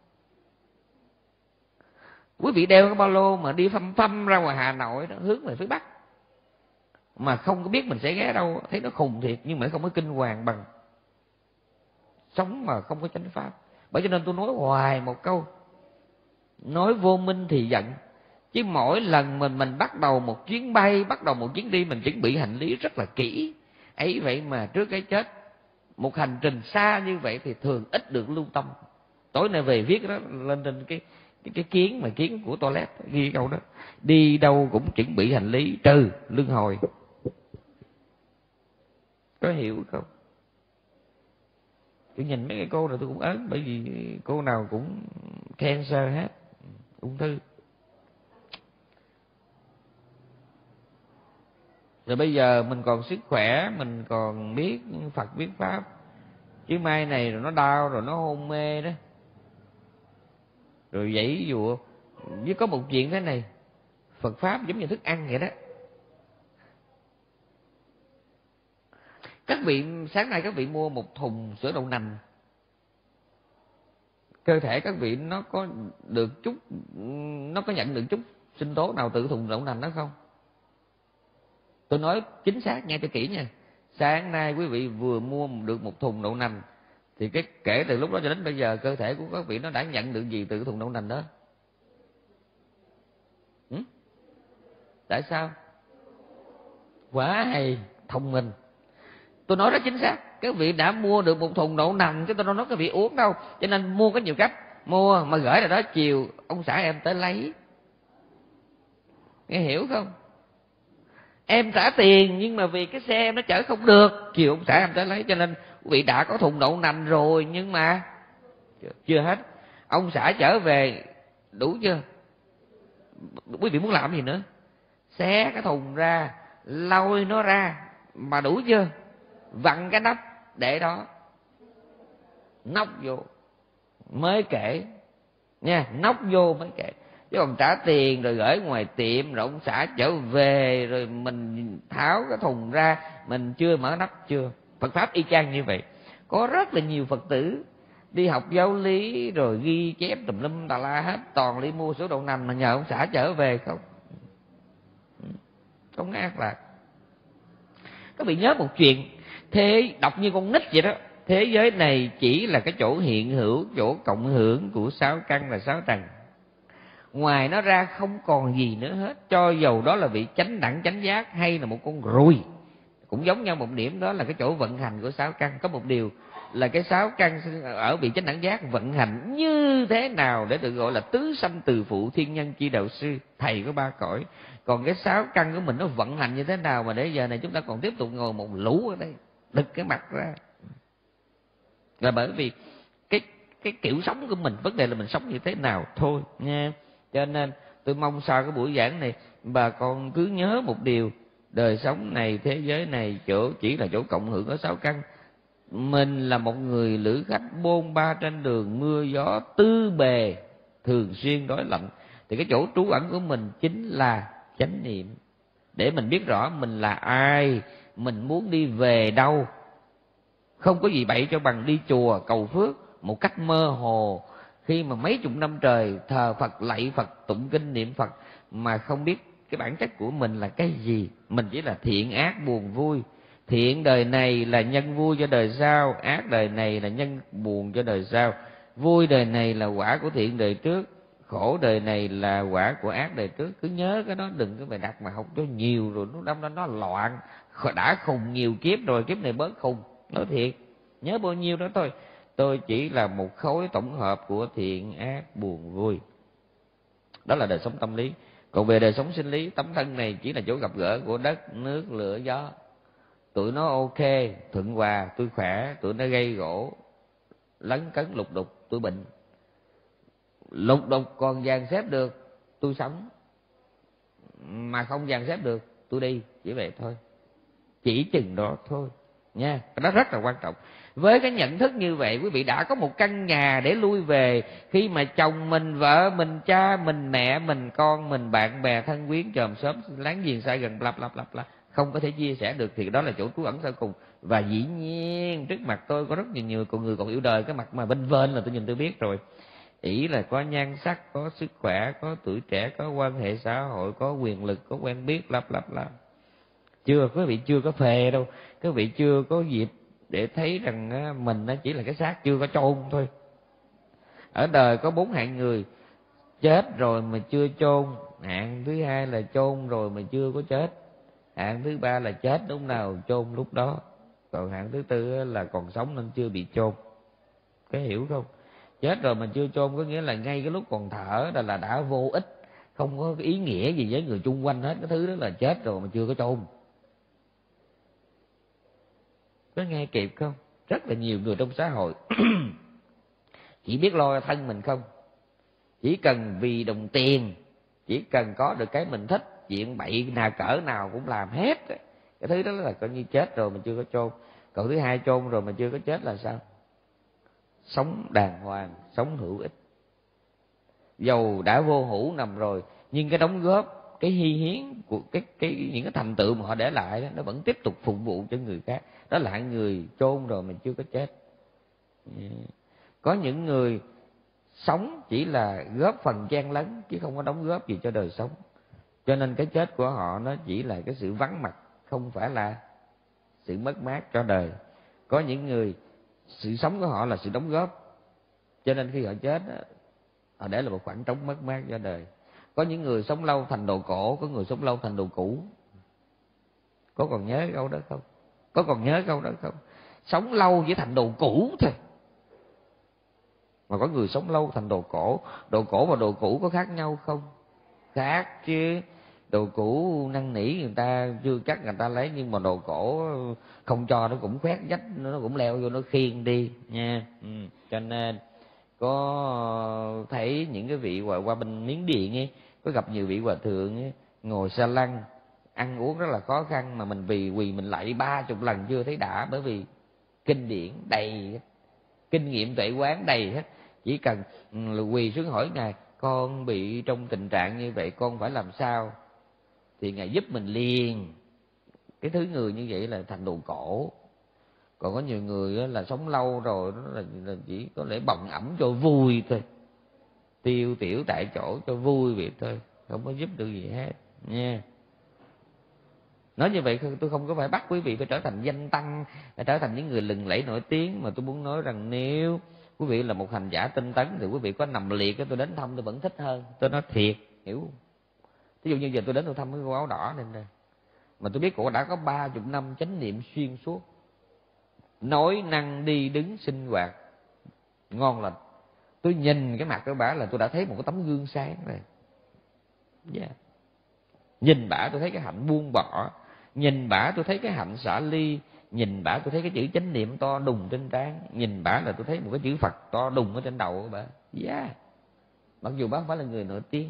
Quý vị đeo cái ba lô mà đi phăm ra ngoài Hà Nội đó, hướng về phía Bắc, mà không có biết mình sẽ ghé đâu, thấy nó khùng thiệt, nhưng mà không có kinh hoàng bằng sống mà không có chánh pháp. Bởi cho nên tôi nói hoài một câu, nói vô minh thì giận, chứ mỗi lần mình bắt đầu một chuyến bay, bắt đầu một chuyến đi, mình chuẩn bị hành lý rất là kỹ. Ấy vậy mà trước cái chết, một hành trình xa như vậy thì thường ít được lưu tâm. Tối nay về viết đó lên trên cái kiến của toilet ghi câu đó: đi đâu cũng chuẩn bị hành lý trừ luân hồi. Có hiểu không? Tôi nhìn mấy cái cô này tôi cũng ớn, bởi vì cô nào cũng cancer hết, ung thư. Rồi bây giờ mình còn sức khỏe, mình còn biết Phật biết Pháp, chứ mai này rồi nó đau, rồi nó hôn mê đó, rồi giãy giụa. Với có một chuyện thế này, Phật Pháp giống như thức ăn vậy đó. Các vị sáng nay các vị mua một thùng sữa đậu nành, cơ thể các vị nó có được chút, nó có nhận được chút sinh tố nào từ thùng đậu nành đó không? Tôi nói chính xác nghe cho kỹ nha. Sáng nay quý vị vừa mua được một thùng đậu nành, thì kể từ lúc đó cho đến bây giờ cơ thể của các vị nó đã nhận được gì từ cái thùng đậu nành đó? Tại sao? Quá hay, thông minh. Tôi nói rất chính xác. Các vị đã mua được một thùng đậu nành, chứ tôi đâu nói các vị uống đâu. Cho nên mua có nhiều cách. Mua mà gửi rồi đó, chiều ông xã em tới lấy. Nghe hiểu không? Em trả tiền nhưng mà vì cái xe em nó chở không được, chiều ông xã em tới lấy. Cho nên quý vị đã có thùng đậu nành rồi, nhưng mà chưa hết. Ông xã trở về đủ chưa? Quý vị muốn làm gì nữa? Xé cái thùng ra, lôi nó ra, mà đủ chưa? Vặn cái nắp để đó, nóc vô mới kể nha, nóc vô mới kể. Chứ còn trả tiền rồi gửi ngoài tiệm, rồi ông xã trở về, rồi mình tháo cái thùng ra, mình chưa mở nắp chưa. Phật pháp y chang như vậy. Có rất là nhiều Phật tử đi học giáo lý rồi ghi chép tùm lum tà la hết, toàn đi mua số đậu nành mà nhờ ông xã trở về không ác lạc. Các vị nhớ một chuyện, thế đọc như con nít vậy đó. Thế giới này chỉ là cái chỗ hiện hữu, chỗ cộng hưởng của sáu căn là sáu trần. Ngoài nó ra không còn gì nữa hết. Cho dầu đó là vị chánh đẳng chánh giác hay là một con ruồi, cũng giống nhau một điểm, đó là cái chỗ vận hành của sáu căn. Có một điều là cái sáu căn ở vị chánh đẳng giác vận hành như thế nào để được gọi là tứ sanh từ phụ thiên nhân chi đạo sư, thầy của ba cõi. Còn cái sáu căn của mình nó vận hành như thế nào mà để giờ này chúng ta còn tiếp tục ngồi một lũ ở đây đực cái mặt ra? Là bởi vì cái kiểu sống của mình, vấn đề là mình sống như thế nào thôi nha. Cho nên tôi mong sau cái buổi giảng này bà con cứ nhớ một điều, đời sống này, thế giới này chỉ là chỗ cộng hưởng ở sáu căn. Mình là một người lữ khách bôn ba trên đường mưa gió tư bề, thường xuyên đói lạnh, thì cái chỗ trú ẩn của mình chính là chánh niệm. Để mình biết rõ mình là ai, mình muốn đi về đâu. Không có gì bậy cho bằng đi chùa cầu phước một cách mơ hồ, khi mà mấy chục năm trời thờ Phật, lạy Phật, tụng kinh niệm Phật mà không biết cái bản chất của mình là cái gì. Mình chỉ là thiện ác buồn vui. Thiện đời này là nhân vui cho đời sau, ác đời này là nhân buồn cho đời sau. Vui đời này là quả của thiện đời trước, khổ đời này là quả của ác đời trước. Cứ nhớ cái đó, đừng có phải đặt mà học cho nhiều rồi nó đâm ra nó loạn. Đã khùng nhiều kiếp rồi, kiếp này bớt khùng. Nói thiệt, nhớ bao nhiêu đó thôi. Tôi chỉ là một khối tổng hợp của thiện ác buồn vui. Đó là đời sống tâm lý. Còn về đời sống sinh lý, tấm thân này chỉ là chỗ gặp gỡ của đất, nước, lửa, gió. Tụi nó ok, thuận hòa, tôi khỏe. Tụi nó gây gỗ, lấn cấn lục đục, tôi bệnh. Lục đục còn dàn xếp được, tôi sống. Mà không dàn xếp được, tôi đi. Chỉ vậy thôi, chỉ chừng đó thôi nha. Đó rất là quan trọng. Với cái nhận thức như vậy, quý vị đã có một căn nhà để lui về. Khi mà chồng mình, vợ mình, cha mình, mẹ mình, con mình, bạn bè, thân quyến, chòm xóm, láng giềng xa gần, bla bla bla bla, không có thể chia sẻ được, thì đó là chỗ trú ẩn sau cùng. Và dĩ nhiên trước mặt tôi có rất nhiều người còn yêu đời, cái mặt mà bênh vênh là tôi nhìn tôi biết rồi. Ý là có nhan sắc, có sức khỏe, có tuổi trẻ, có quan hệ xã hội, có quyền lực, có quen biết, bla bla bla. Chưa, quý vị chưa có phê đâu. Quý vị chưa có dịp để thấy rằng mình chỉ là cái xác chưa có chôn thôi. Ở đời có 4 hạng người: chết rồi mà chưa chôn, hạng thứ hai là chôn rồi mà chưa có chết, hạng thứ ba là chết lúc nào chôn lúc đó, còn hạng thứ tư là còn sống nên chưa bị chôn. Cái hiểu không? Chết rồi mà chưa chôn có nghĩa là ngay cái lúc còn thở là đã vô ích, không có ý nghĩa gì với người chung quanh hết. Cái thứ đó là chết rồi mà chưa có chôn. Có nghe kịp không? Rất là nhiều người trong xã hội chỉ biết lo thân mình không, chỉ cần vì đồng tiền, chỉ cần có được cái mình thích, chuyện bậy nào cỡ nào cũng làm hết. Cái thứ đó là coi như chết rồi mà chưa có chôn. Còn thứ hai, chôn rồi mà chưa có chết là sao? Sống đàng hoàng, sống hữu ích. Dầu đã vô hữu nằm rồi, nhưng cái đóng góp, cái hy hiến của những cái thành tựu mà họ để lại đó, nó vẫn tiếp tục phục vụ cho người khác. Đó là hạng người chôn rồi mà chưa có chết. Có những người sống chỉ là góp phần chen lấn chứ không có đóng góp gì cho đời sống. Cho nên cái chết của họ nó chỉ là cái sự vắng mặt, không phải là sự mất mát cho đời. Có những người sự sống của họ là sự đóng góp, cho nên khi họ chết họ để là một khoảng trống mất mát cho đời. Có những người sống lâu thành đồ cổ, có người sống lâu thành đồ cũ. Có còn nhớ câu đó không? Có còn nhớ câu đó không? Sống lâu chỉ thành đồ cũ thôi. Mà có người sống lâu thành đồ cổ. Đồ cổ và đồ cũ có khác nhau không? Khác chứ. Đồ cũ năn nỉ người ta chưa chắc người ta lấy, nhưng mà đồ cổ không cho nó cũng khoét dách, nó cũng leo vô nó khiêng đi nha. Cho nên có thấy những cái vị qua bên Miến Điện ấy, có gặp nhiều vị hòa thượng ấy, ngồi xa lăng ăn uống rất là khó khăn, mà mình quỳ mình lạy 30 lần chưa thấy đã, bởi vì kinh điển đầy, kinh nghiệm tuệ quán đầy hết. Chỉ cần quỳ xuống hỏi Ngài, con bị trong tình trạng như vậy, con phải làm sao, thì Ngài giúp mình liền. Cái thứ người như vậy là thành đồ cổ. Còn có nhiều người là sống lâu rồi đó là chỉ có lẽ bồng ẩm cho vui thôi, tiêu tiểu tại chỗ cho vui vậy thôi, không có giúp được gì hết nha. Nói như vậy tôi không có phải bắt quý vị phải trở thành danh tăng, phải trở thành những người lừng lẫy nổi tiếng, mà tôi muốn nói rằng nếu quý vị là một hành giả tinh tấn thì quý vị có nằm liệt tôi đến thăm tôi vẫn thích hơn. Tôi nói thiệt, hiểu không? Ví dụ như giờ tôi đến tôi thăm cái cô áo đỏ này nè, mà tôi biết cô đã có 30 năm chánh niệm xuyên suốt, nói năng đi đứng sinh hoạt ngon lành. Tôi nhìn cái mặt của bả là tôi đã thấy một cái tấm gương sáng rồi. Yeah. Nhìn bả tôi thấy cái hạnh buông bỏ, nhìn bả tôi thấy cái hạnh xả ly, nhìn bả tôi thấy cái chữ chánh niệm to đùng trên trán, nhìn bả là tôi thấy một cái chữ Phật to đùng ở trên đầu của bả. Yeah. Mặc dù bả không phải là người nổi tiếng.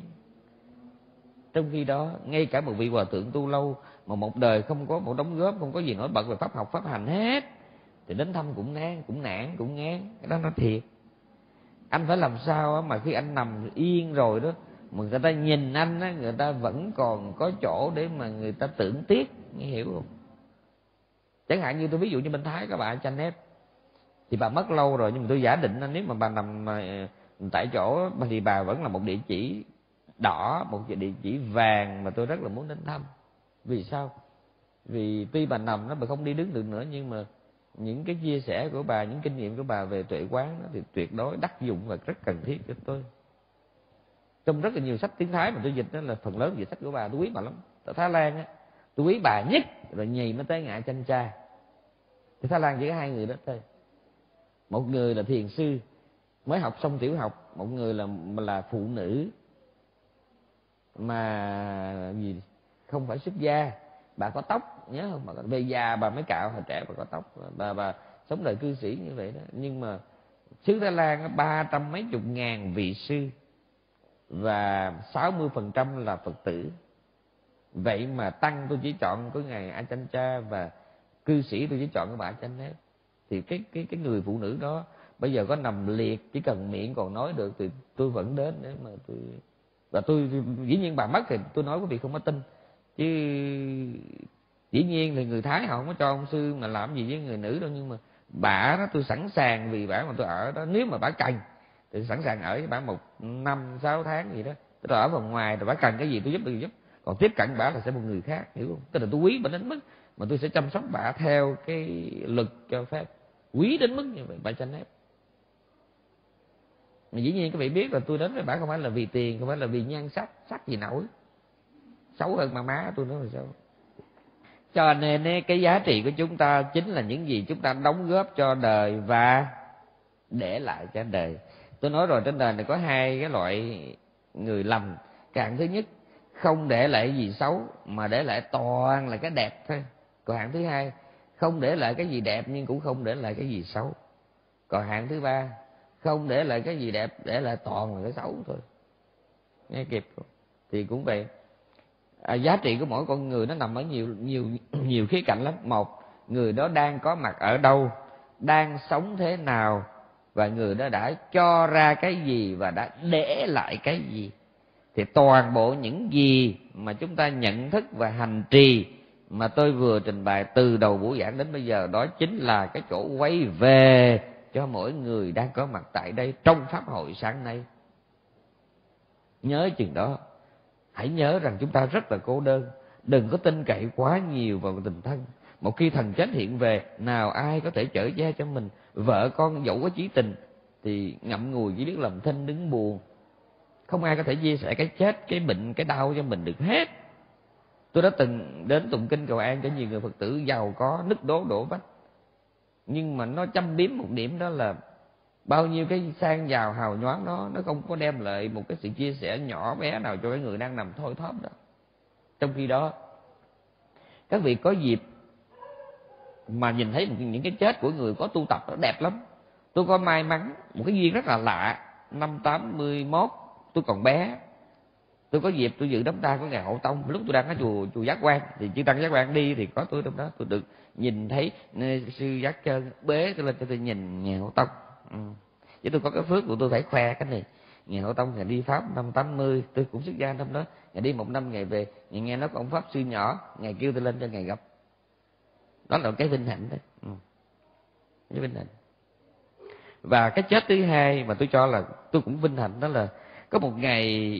Trong khi đó ngay cả một vị hòa thượng tu lâu mà một đời không có một đóng góp, không có gì nổi bật về pháp học pháp hành hết, thì đến thăm cũng nản, cũng ngán. Cái đó nó thiệt. Anh phải làm sao mà khi anh nằm yên rồi đó, mà người ta nhìn anh á, người ta vẫn còn có chỗ để mà người ta tưởng tiếc, nghe hiểu không? Chẳng hạn như tôi ví dụ như bên Thái các bạn Chanet, thì bà mất lâu rồi, nhưng mà tôi giả định nếu mà bà nằm tại chỗ thì bà vẫn là một địa chỉ đỏ, một địa chỉ vàng mà tôi rất là muốn đến thăm. Vì sao? Vì tuy bà nằm nó bà không đi đứng được nữa, nhưng mà những cái chia sẻ của bà, những kinh nghiệm của bà về tuệ quán đó, thì tuyệt đối đắc dụng và rất cần thiết cho tôi. Trong rất là nhiều sách tiếng Thái mà tôi dịch đó là phần lớn về sách của bà, tôi quý bà lắm. Tại Thái Lan á, tôi quý bà nhất rồi nhì mới tới Ngạ Chanh Cha. Thì Thái Lan chỉ có hai người đó thôi. Một người là thiền sư mới học xong tiểu học, một người là phụ nữ mà gì không phải xuất gia. Bà có tóc, nhớ không? Bà về già bà mới cạo, hồi trẻ bà có tóc. Bà sống đời cư sĩ như vậy đó. Nhưng mà xứ Thái Lan 300 mấy chục ngàn vị sư và 60% là Phật tử. Vậy mà tăng tôi chỉ chọn có ngài Ajahn Chah, và cư sĩ tôi chỉ chọn cái bà Ajahn Chah. Thì cái người phụ nữ đó bây giờ có nằm liệt, chỉ cần miệng còn nói được thì tôi vẫn đến để mà tôi. Và tôi dĩ nhiên bà mất thì tôi nói quý vị không có tin, chứ dĩ nhiên thì người Thái họ không có cho ông sư mà làm gì với người nữ đâu. Nhưng mà bà đó tôi sẵn sàng vì bà mà tôi ở đó, nếu mà bà cần thì sẵn sàng ở với bà 1 năm 6 tháng gì đó. Tôi ở vòng ngoài rồi bà cần cái gì tôi giúp tôi giúp, còn tiếp cận bà là sẽ một người khác, hiểu không? Tức là tôi quý bà đến mức mà tôi sẽ chăm sóc bà theo cái luật cho phép, quý đến mức như vậy bà cho nếp. Mà dĩ nhiên các vị biết là tôi đến với bà không phải là vì tiền, không phải là vì nhan sắc gì nổi, xấu hơn mà má tôi nói là sao. Cho nên cái giá trị của chúng ta chính là những gì chúng ta đóng góp cho đời và để lại cho đời. Tôi nói rồi, trên đời này có hai cái loại người lầm. Cái hạng thứ nhất không để lại gì xấu mà để lại toàn là cái đẹp thôi. Còn hạng thứ hai không để lại cái gì đẹp nhưng cũng không để lại cái gì xấu. Còn hạng thứ ba không để lại cái gì đẹp, để lại toàn là cái xấu thôi. Nghe kịp không? Thì cũng vậy. Giá trị của mỗi con người nó nằm ở nhiều khía cạnh lắm. Một, người đó đang có mặt ở đâu, đang sống thế nào, và người đó đã cho ra cái gì và đã để lại cái gì. Thì toàn bộ những gì mà chúng ta nhận thức và hành trì mà tôi vừa trình bày từ đầu buổi giảng đến bây giờ, đó chính là cái chỗ quay về cho mỗi người đang có mặt tại đây trong pháp hội sáng nay. Nhớ chừng đó. Hãy nhớ rằng chúng ta rất là cô đơn. Đừng có tin cậy quá nhiều vào tình thân. Một khi thần chết hiện về, nào ai có thể chở che cho mình. Vợ con dẫu có chí tình thì ngậm ngùi chỉ biết làm thinh đứng buồn. Không ai có thể chia sẻ cái chết, cái bệnh, cái đau cho mình được hết. Tôi đã từng đến tụng kinh cầu an cho nhiều người Phật tử giàu có, nứt đố đổ vách. Nhưng mà nó châm biếm một điểm, đó là bao nhiêu cái sang giàu hào nhoáng đó, nó không có đem lại một cái sự chia sẻ nhỏ bé nào cho cái người đang nằm thoi thóp đó. Trong khi đó, các vị có dịp mà nhìn thấy những cái chết của người có tu tập nó đẹp lắm. Tôi có may mắn một cái duyên rất là lạ. Năm 81 tôi còn bé, tôi có dịp tôi dự đám tang của ngài Hộ Tông. Lúc tôi đang ở chùa Giác Quan thì chư tăng Giác Quan đi thì có tôi trong đó. Tôi được nhìn thấy sư Giác Trơn bế tôi lên cho tôi nhìn ngài Hộ Tông. Chứ tôi có cái phước của tôi phải khoe cái này. Ngài Hộ Tông ngài đi pháp năm 80, tôi cũng xuất gia năm đó. Ngài đi một năm ngày về, ngài nghe nói có ông pháp sư nhỏ, ngài kêu tôi lên cho ngài gặp. Đó là cái vinh hạnh đấy. Cái vinh hạnh. Và cái chết thứ hai mà tôi cho là tôi cũng vinh hạnh, đó là có một ngày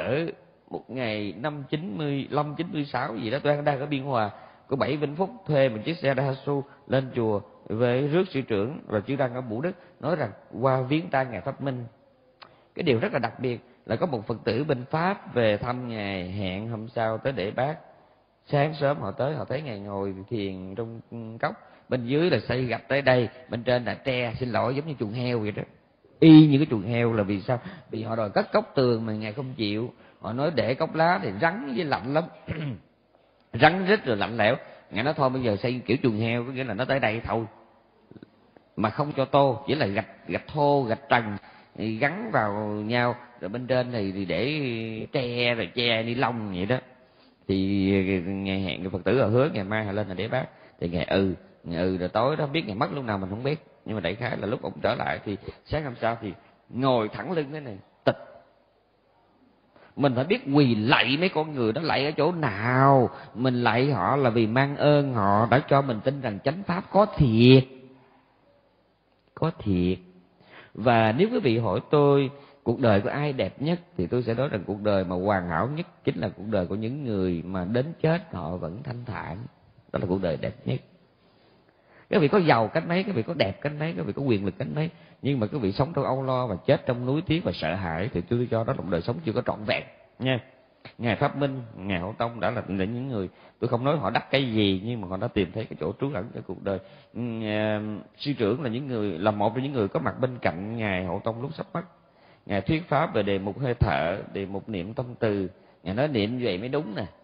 năm 95, 96 gì đó, tôi đang ở Biên Hòa, có 7 Vĩnh Phúc thuê một chiếc xe Daihatsu lên chùa với rước sư trưởng và chư tăng ở Vũ Đức, nói rằng qua viếng tang ngài Pháp Minh. Cái điều rất là đặc biệt là có một Phật tử bên Pháp về thăm ngài, hẹn hôm sau tới để bác. Sáng sớm họ tới, họ thấy ngài ngồi thiền trong cốc, bên dưới là xây gạch tới đây, bên trên là tre, xin lỗi giống như chuồng heo vậy đó, y như cái chuồng heo. Là vì sao? Vì họ đòi cất cốc tường mà ngài không chịu. Họ nói để cốc lá thì rắn với lạnh lắm rắn rít rồi lạnh lẽo. Ngài nói thôi bây giờ xây kiểu chuồng heo, có nghĩa là nó tới đây thôi mà không cho tô, chỉ là gạch thô, gạch trần gắn vào nhau, rồi bên trên thì để tre, rồi che ni lông vậy đó. Thì ngài hẹn người Phật tử ở hứa ngày mai họ lên là để bác. Thì ngài rồi tối đó biết ngài mất lúc nào mình không biết, nhưng mà đại khái là lúc ông trở lại thì sáng hôm sau thì ngồi thẳng lưng thế này, tịch. Mình phải biết quỳ lạy mấy con người đó. Lạy ở chỗ nào? Mình lạy họ là vì mang ơn họ đã cho mình tin rằng chánh pháp có thiệt. Có thiệt. Và nếu quý vị hỏi tôi cuộc đời của ai đẹp nhất, thì tôi sẽ nói rằng cuộc đời mà hoàn hảo nhất chính là cuộc đời của những người mà đến chết họ vẫn thanh thản. Đó là cuộc đời đẹp nhất. Các vị có giàu cách mấy, các vị có đẹp cách mấy, các vị có quyền lực cách mấy, nhưng mà các vị sống trong âu lo và chết trong nuối tiếc và sợ hãi, thì tôi cho đó là một đời sống chưa có trọn vẹn nha. Ngài Pháp Minh, ngài Hộ Tông đã là những người, tôi không nói họ đắc cái gì, nhưng mà họ đã tìm thấy cái chỗ trú ẩn cho cuộc đời. Sư trưởng là một trong những người có mặt bên cạnh ngài Hộ Tông lúc sắp mất. Ngài thuyết pháp về đề mục hơi thở, đề mục niệm tâm từ. Ngài nói niệm như vậy mới đúng nè.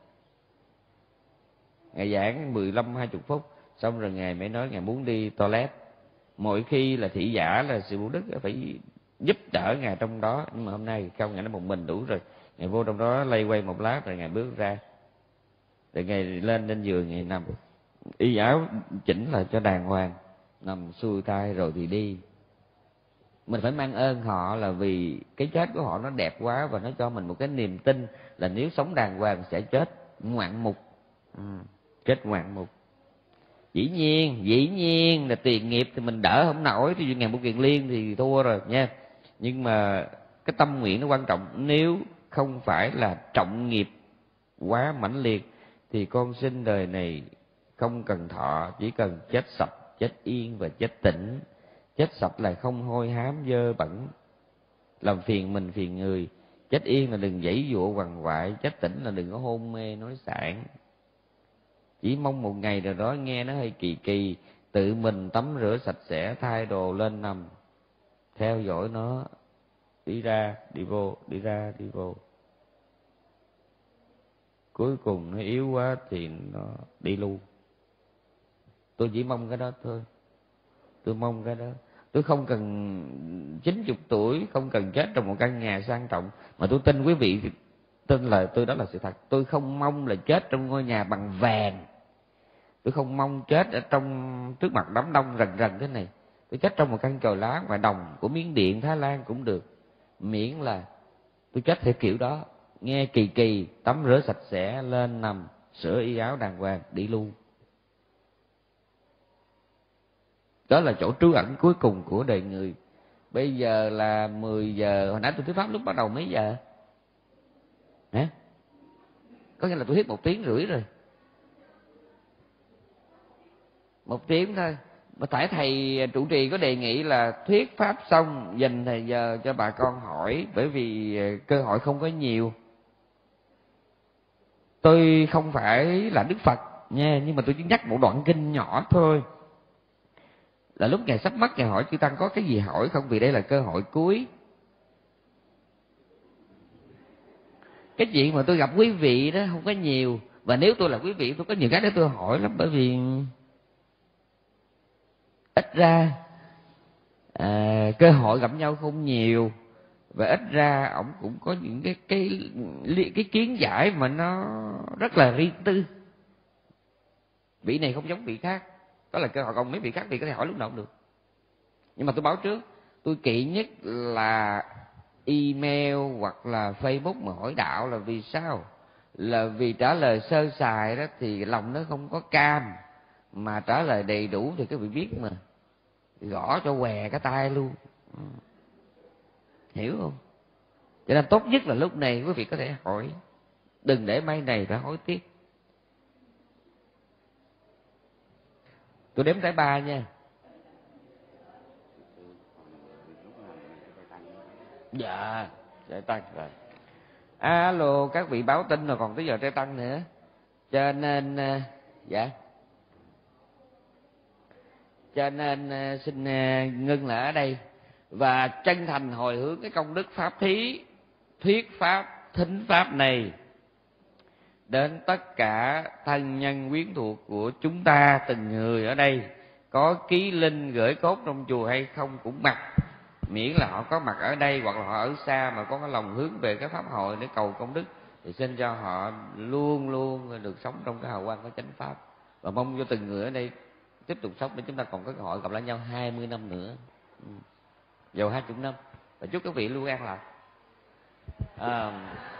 Ngài giảng 15-20 phút, xong rồi ngài mới nói ngài muốn đi toilet. Mỗi khi là thị giả là sư Vũ Đức phải giúp đỡ ngài trong đó, nhưng mà hôm nay không, ngài nói một mình đủ rồi. Ngài vô trong đó lay quay một lát rồi ngài bước ra, rồi ngài lên giường, ngài nằm y áo chỉnh là cho đàng hoàng, nằm xuôi tay rồi thì đi. Mình phải mang ơn họ là vì cái chết của họ nó đẹp quá, và nó cho mình một cái niềm tin là nếu sống đàng hoàng sẽ chết ngoạn mục. Chết ngoạn mục. Dĩ nhiên là tiền nghiệp thì mình đỡ không nổi, thì ngày một Kiền Liên thì thua rồi nha. Nhưng mà cái tâm nguyện nó quan trọng. Nếu không phải là trọng nghiệp quá mãnh liệt thì con sinh đời này không cần thọ, chỉ cần chết sạch, chết yên và chết tỉnh. Chết sạch là không hôi hám dơ bẩn, làm phiền mình phiền người. Chết yên là đừng giãy giụa quằn quại. Chết tỉnh là đừng có hôn mê nói sảng. Chỉ mong một ngày nào đó nghe nó hơi kỳ kỳ, tự mình tắm rửa sạch sẽ, thay đồ lên nằm, theo dõi nó, đi ra đi vô, đi ra đi vô. Cuối cùng nó yếu quá thì nó đi luôn. Tôi chỉ mong cái đó thôi. Tôi mong cái đó. Tôi không cần 90 tuổi, không cần chết trong một căn nhà sang trọng, mà tôi tin quý vị tin là tôi đó là sự thật. Tôi không mong là chết trong ngôi nhà bằng vàng. Tôi không mong chết ở trong trước mặt đám đông rần rần thế này. Tôi chết trong một căn chòi lá ngoài đồng của Miến Điện, Thái Lan cũng được, miễn là tôi chết theo kiểu đó, nghe kỳ kỳ, tắm rửa sạch sẽ, lên nằm, sửa y áo đàng hoàng, đi luôn. Đó là chỗ trú ẩn cuối cùng của đời người. Bây giờ là 10 giờ. Hồi nãy tôi thuyết pháp lúc bắt đầu mấy giờ? Hả? Có nghĩa là tôi thuyết 1 tiếng rưỡi rồi. 1 tiếng thôi. Mà phải thầy trụ trì có đề nghị là thuyết pháp xong dành thời giờ cho bà con hỏi, bởi vì cơ hội không có nhiều. Tôi không phải là Đức Phật nha, nhưng mà tôi chỉ nhắc một đoạn kinh nhỏ thôi. Là lúc Ngài sắp mất, Ngài hỏi chư Tăng có cái gì hỏi không, vì đây là cơ hội cuối. Cái chuyện mà tôi gặp quý vị đó không có nhiều. Và nếu tôi là quý vị, tôi có nhiều cái để tôi hỏi lắm. Bởi vì ít ra cơ hội gặp nhau không nhiều. Và ít ra ổng cũng có những cái kiến giải mà nó rất là riêng tư. Vị này không giống vị khác. Đó là cơ hội, còn mấy vị khác thì có thể hỏi lúc nào cũng được. Nhưng mà tôi báo trước, tôi kỵ nhất là email hoặc là Facebook mà hỏi đạo. Là vì sao? Là vì trả lời sơ sài đó thì lòng nó không có cam. Mà trả lời đầy đủ thì các vị biết mà, gõ cho què cái tay luôn. Hiểu không? Cho nên tốt nhất là lúc này quý vị có thể hỏi, đừng để mai này phải hỏi tiếp. Tôi đếm tới 3 nha. Dạ, trai tăng rồi. Alo, các vị báo tin rồi còn tới giờ trai tăng nữa. Cho nên dạ. Cho nên xin ngưng lại ở đây và chân thành hồi hướng cái công đức pháp thí, thuyết pháp, thính pháp này đến tất cả thân nhân quyến thuộc của chúng ta từng người ở đây, có ký linh gửi cốt trong chùa hay không cũng mặc, miễn là họ có mặt ở đây hoặc là họ ở xa mà có cái lòng hướng về cái pháp hội để cầu công đức, thì xin cho họ luôn luôn được sống trong cái hào quang của chánh pháp. Và mong cho từng người ở đây tiếp tục sống để chúng ta còn có cơ hội gặp lại nhau 20 năm nữa, dầu 20 năm. Và chúc các vị luôn an lạc.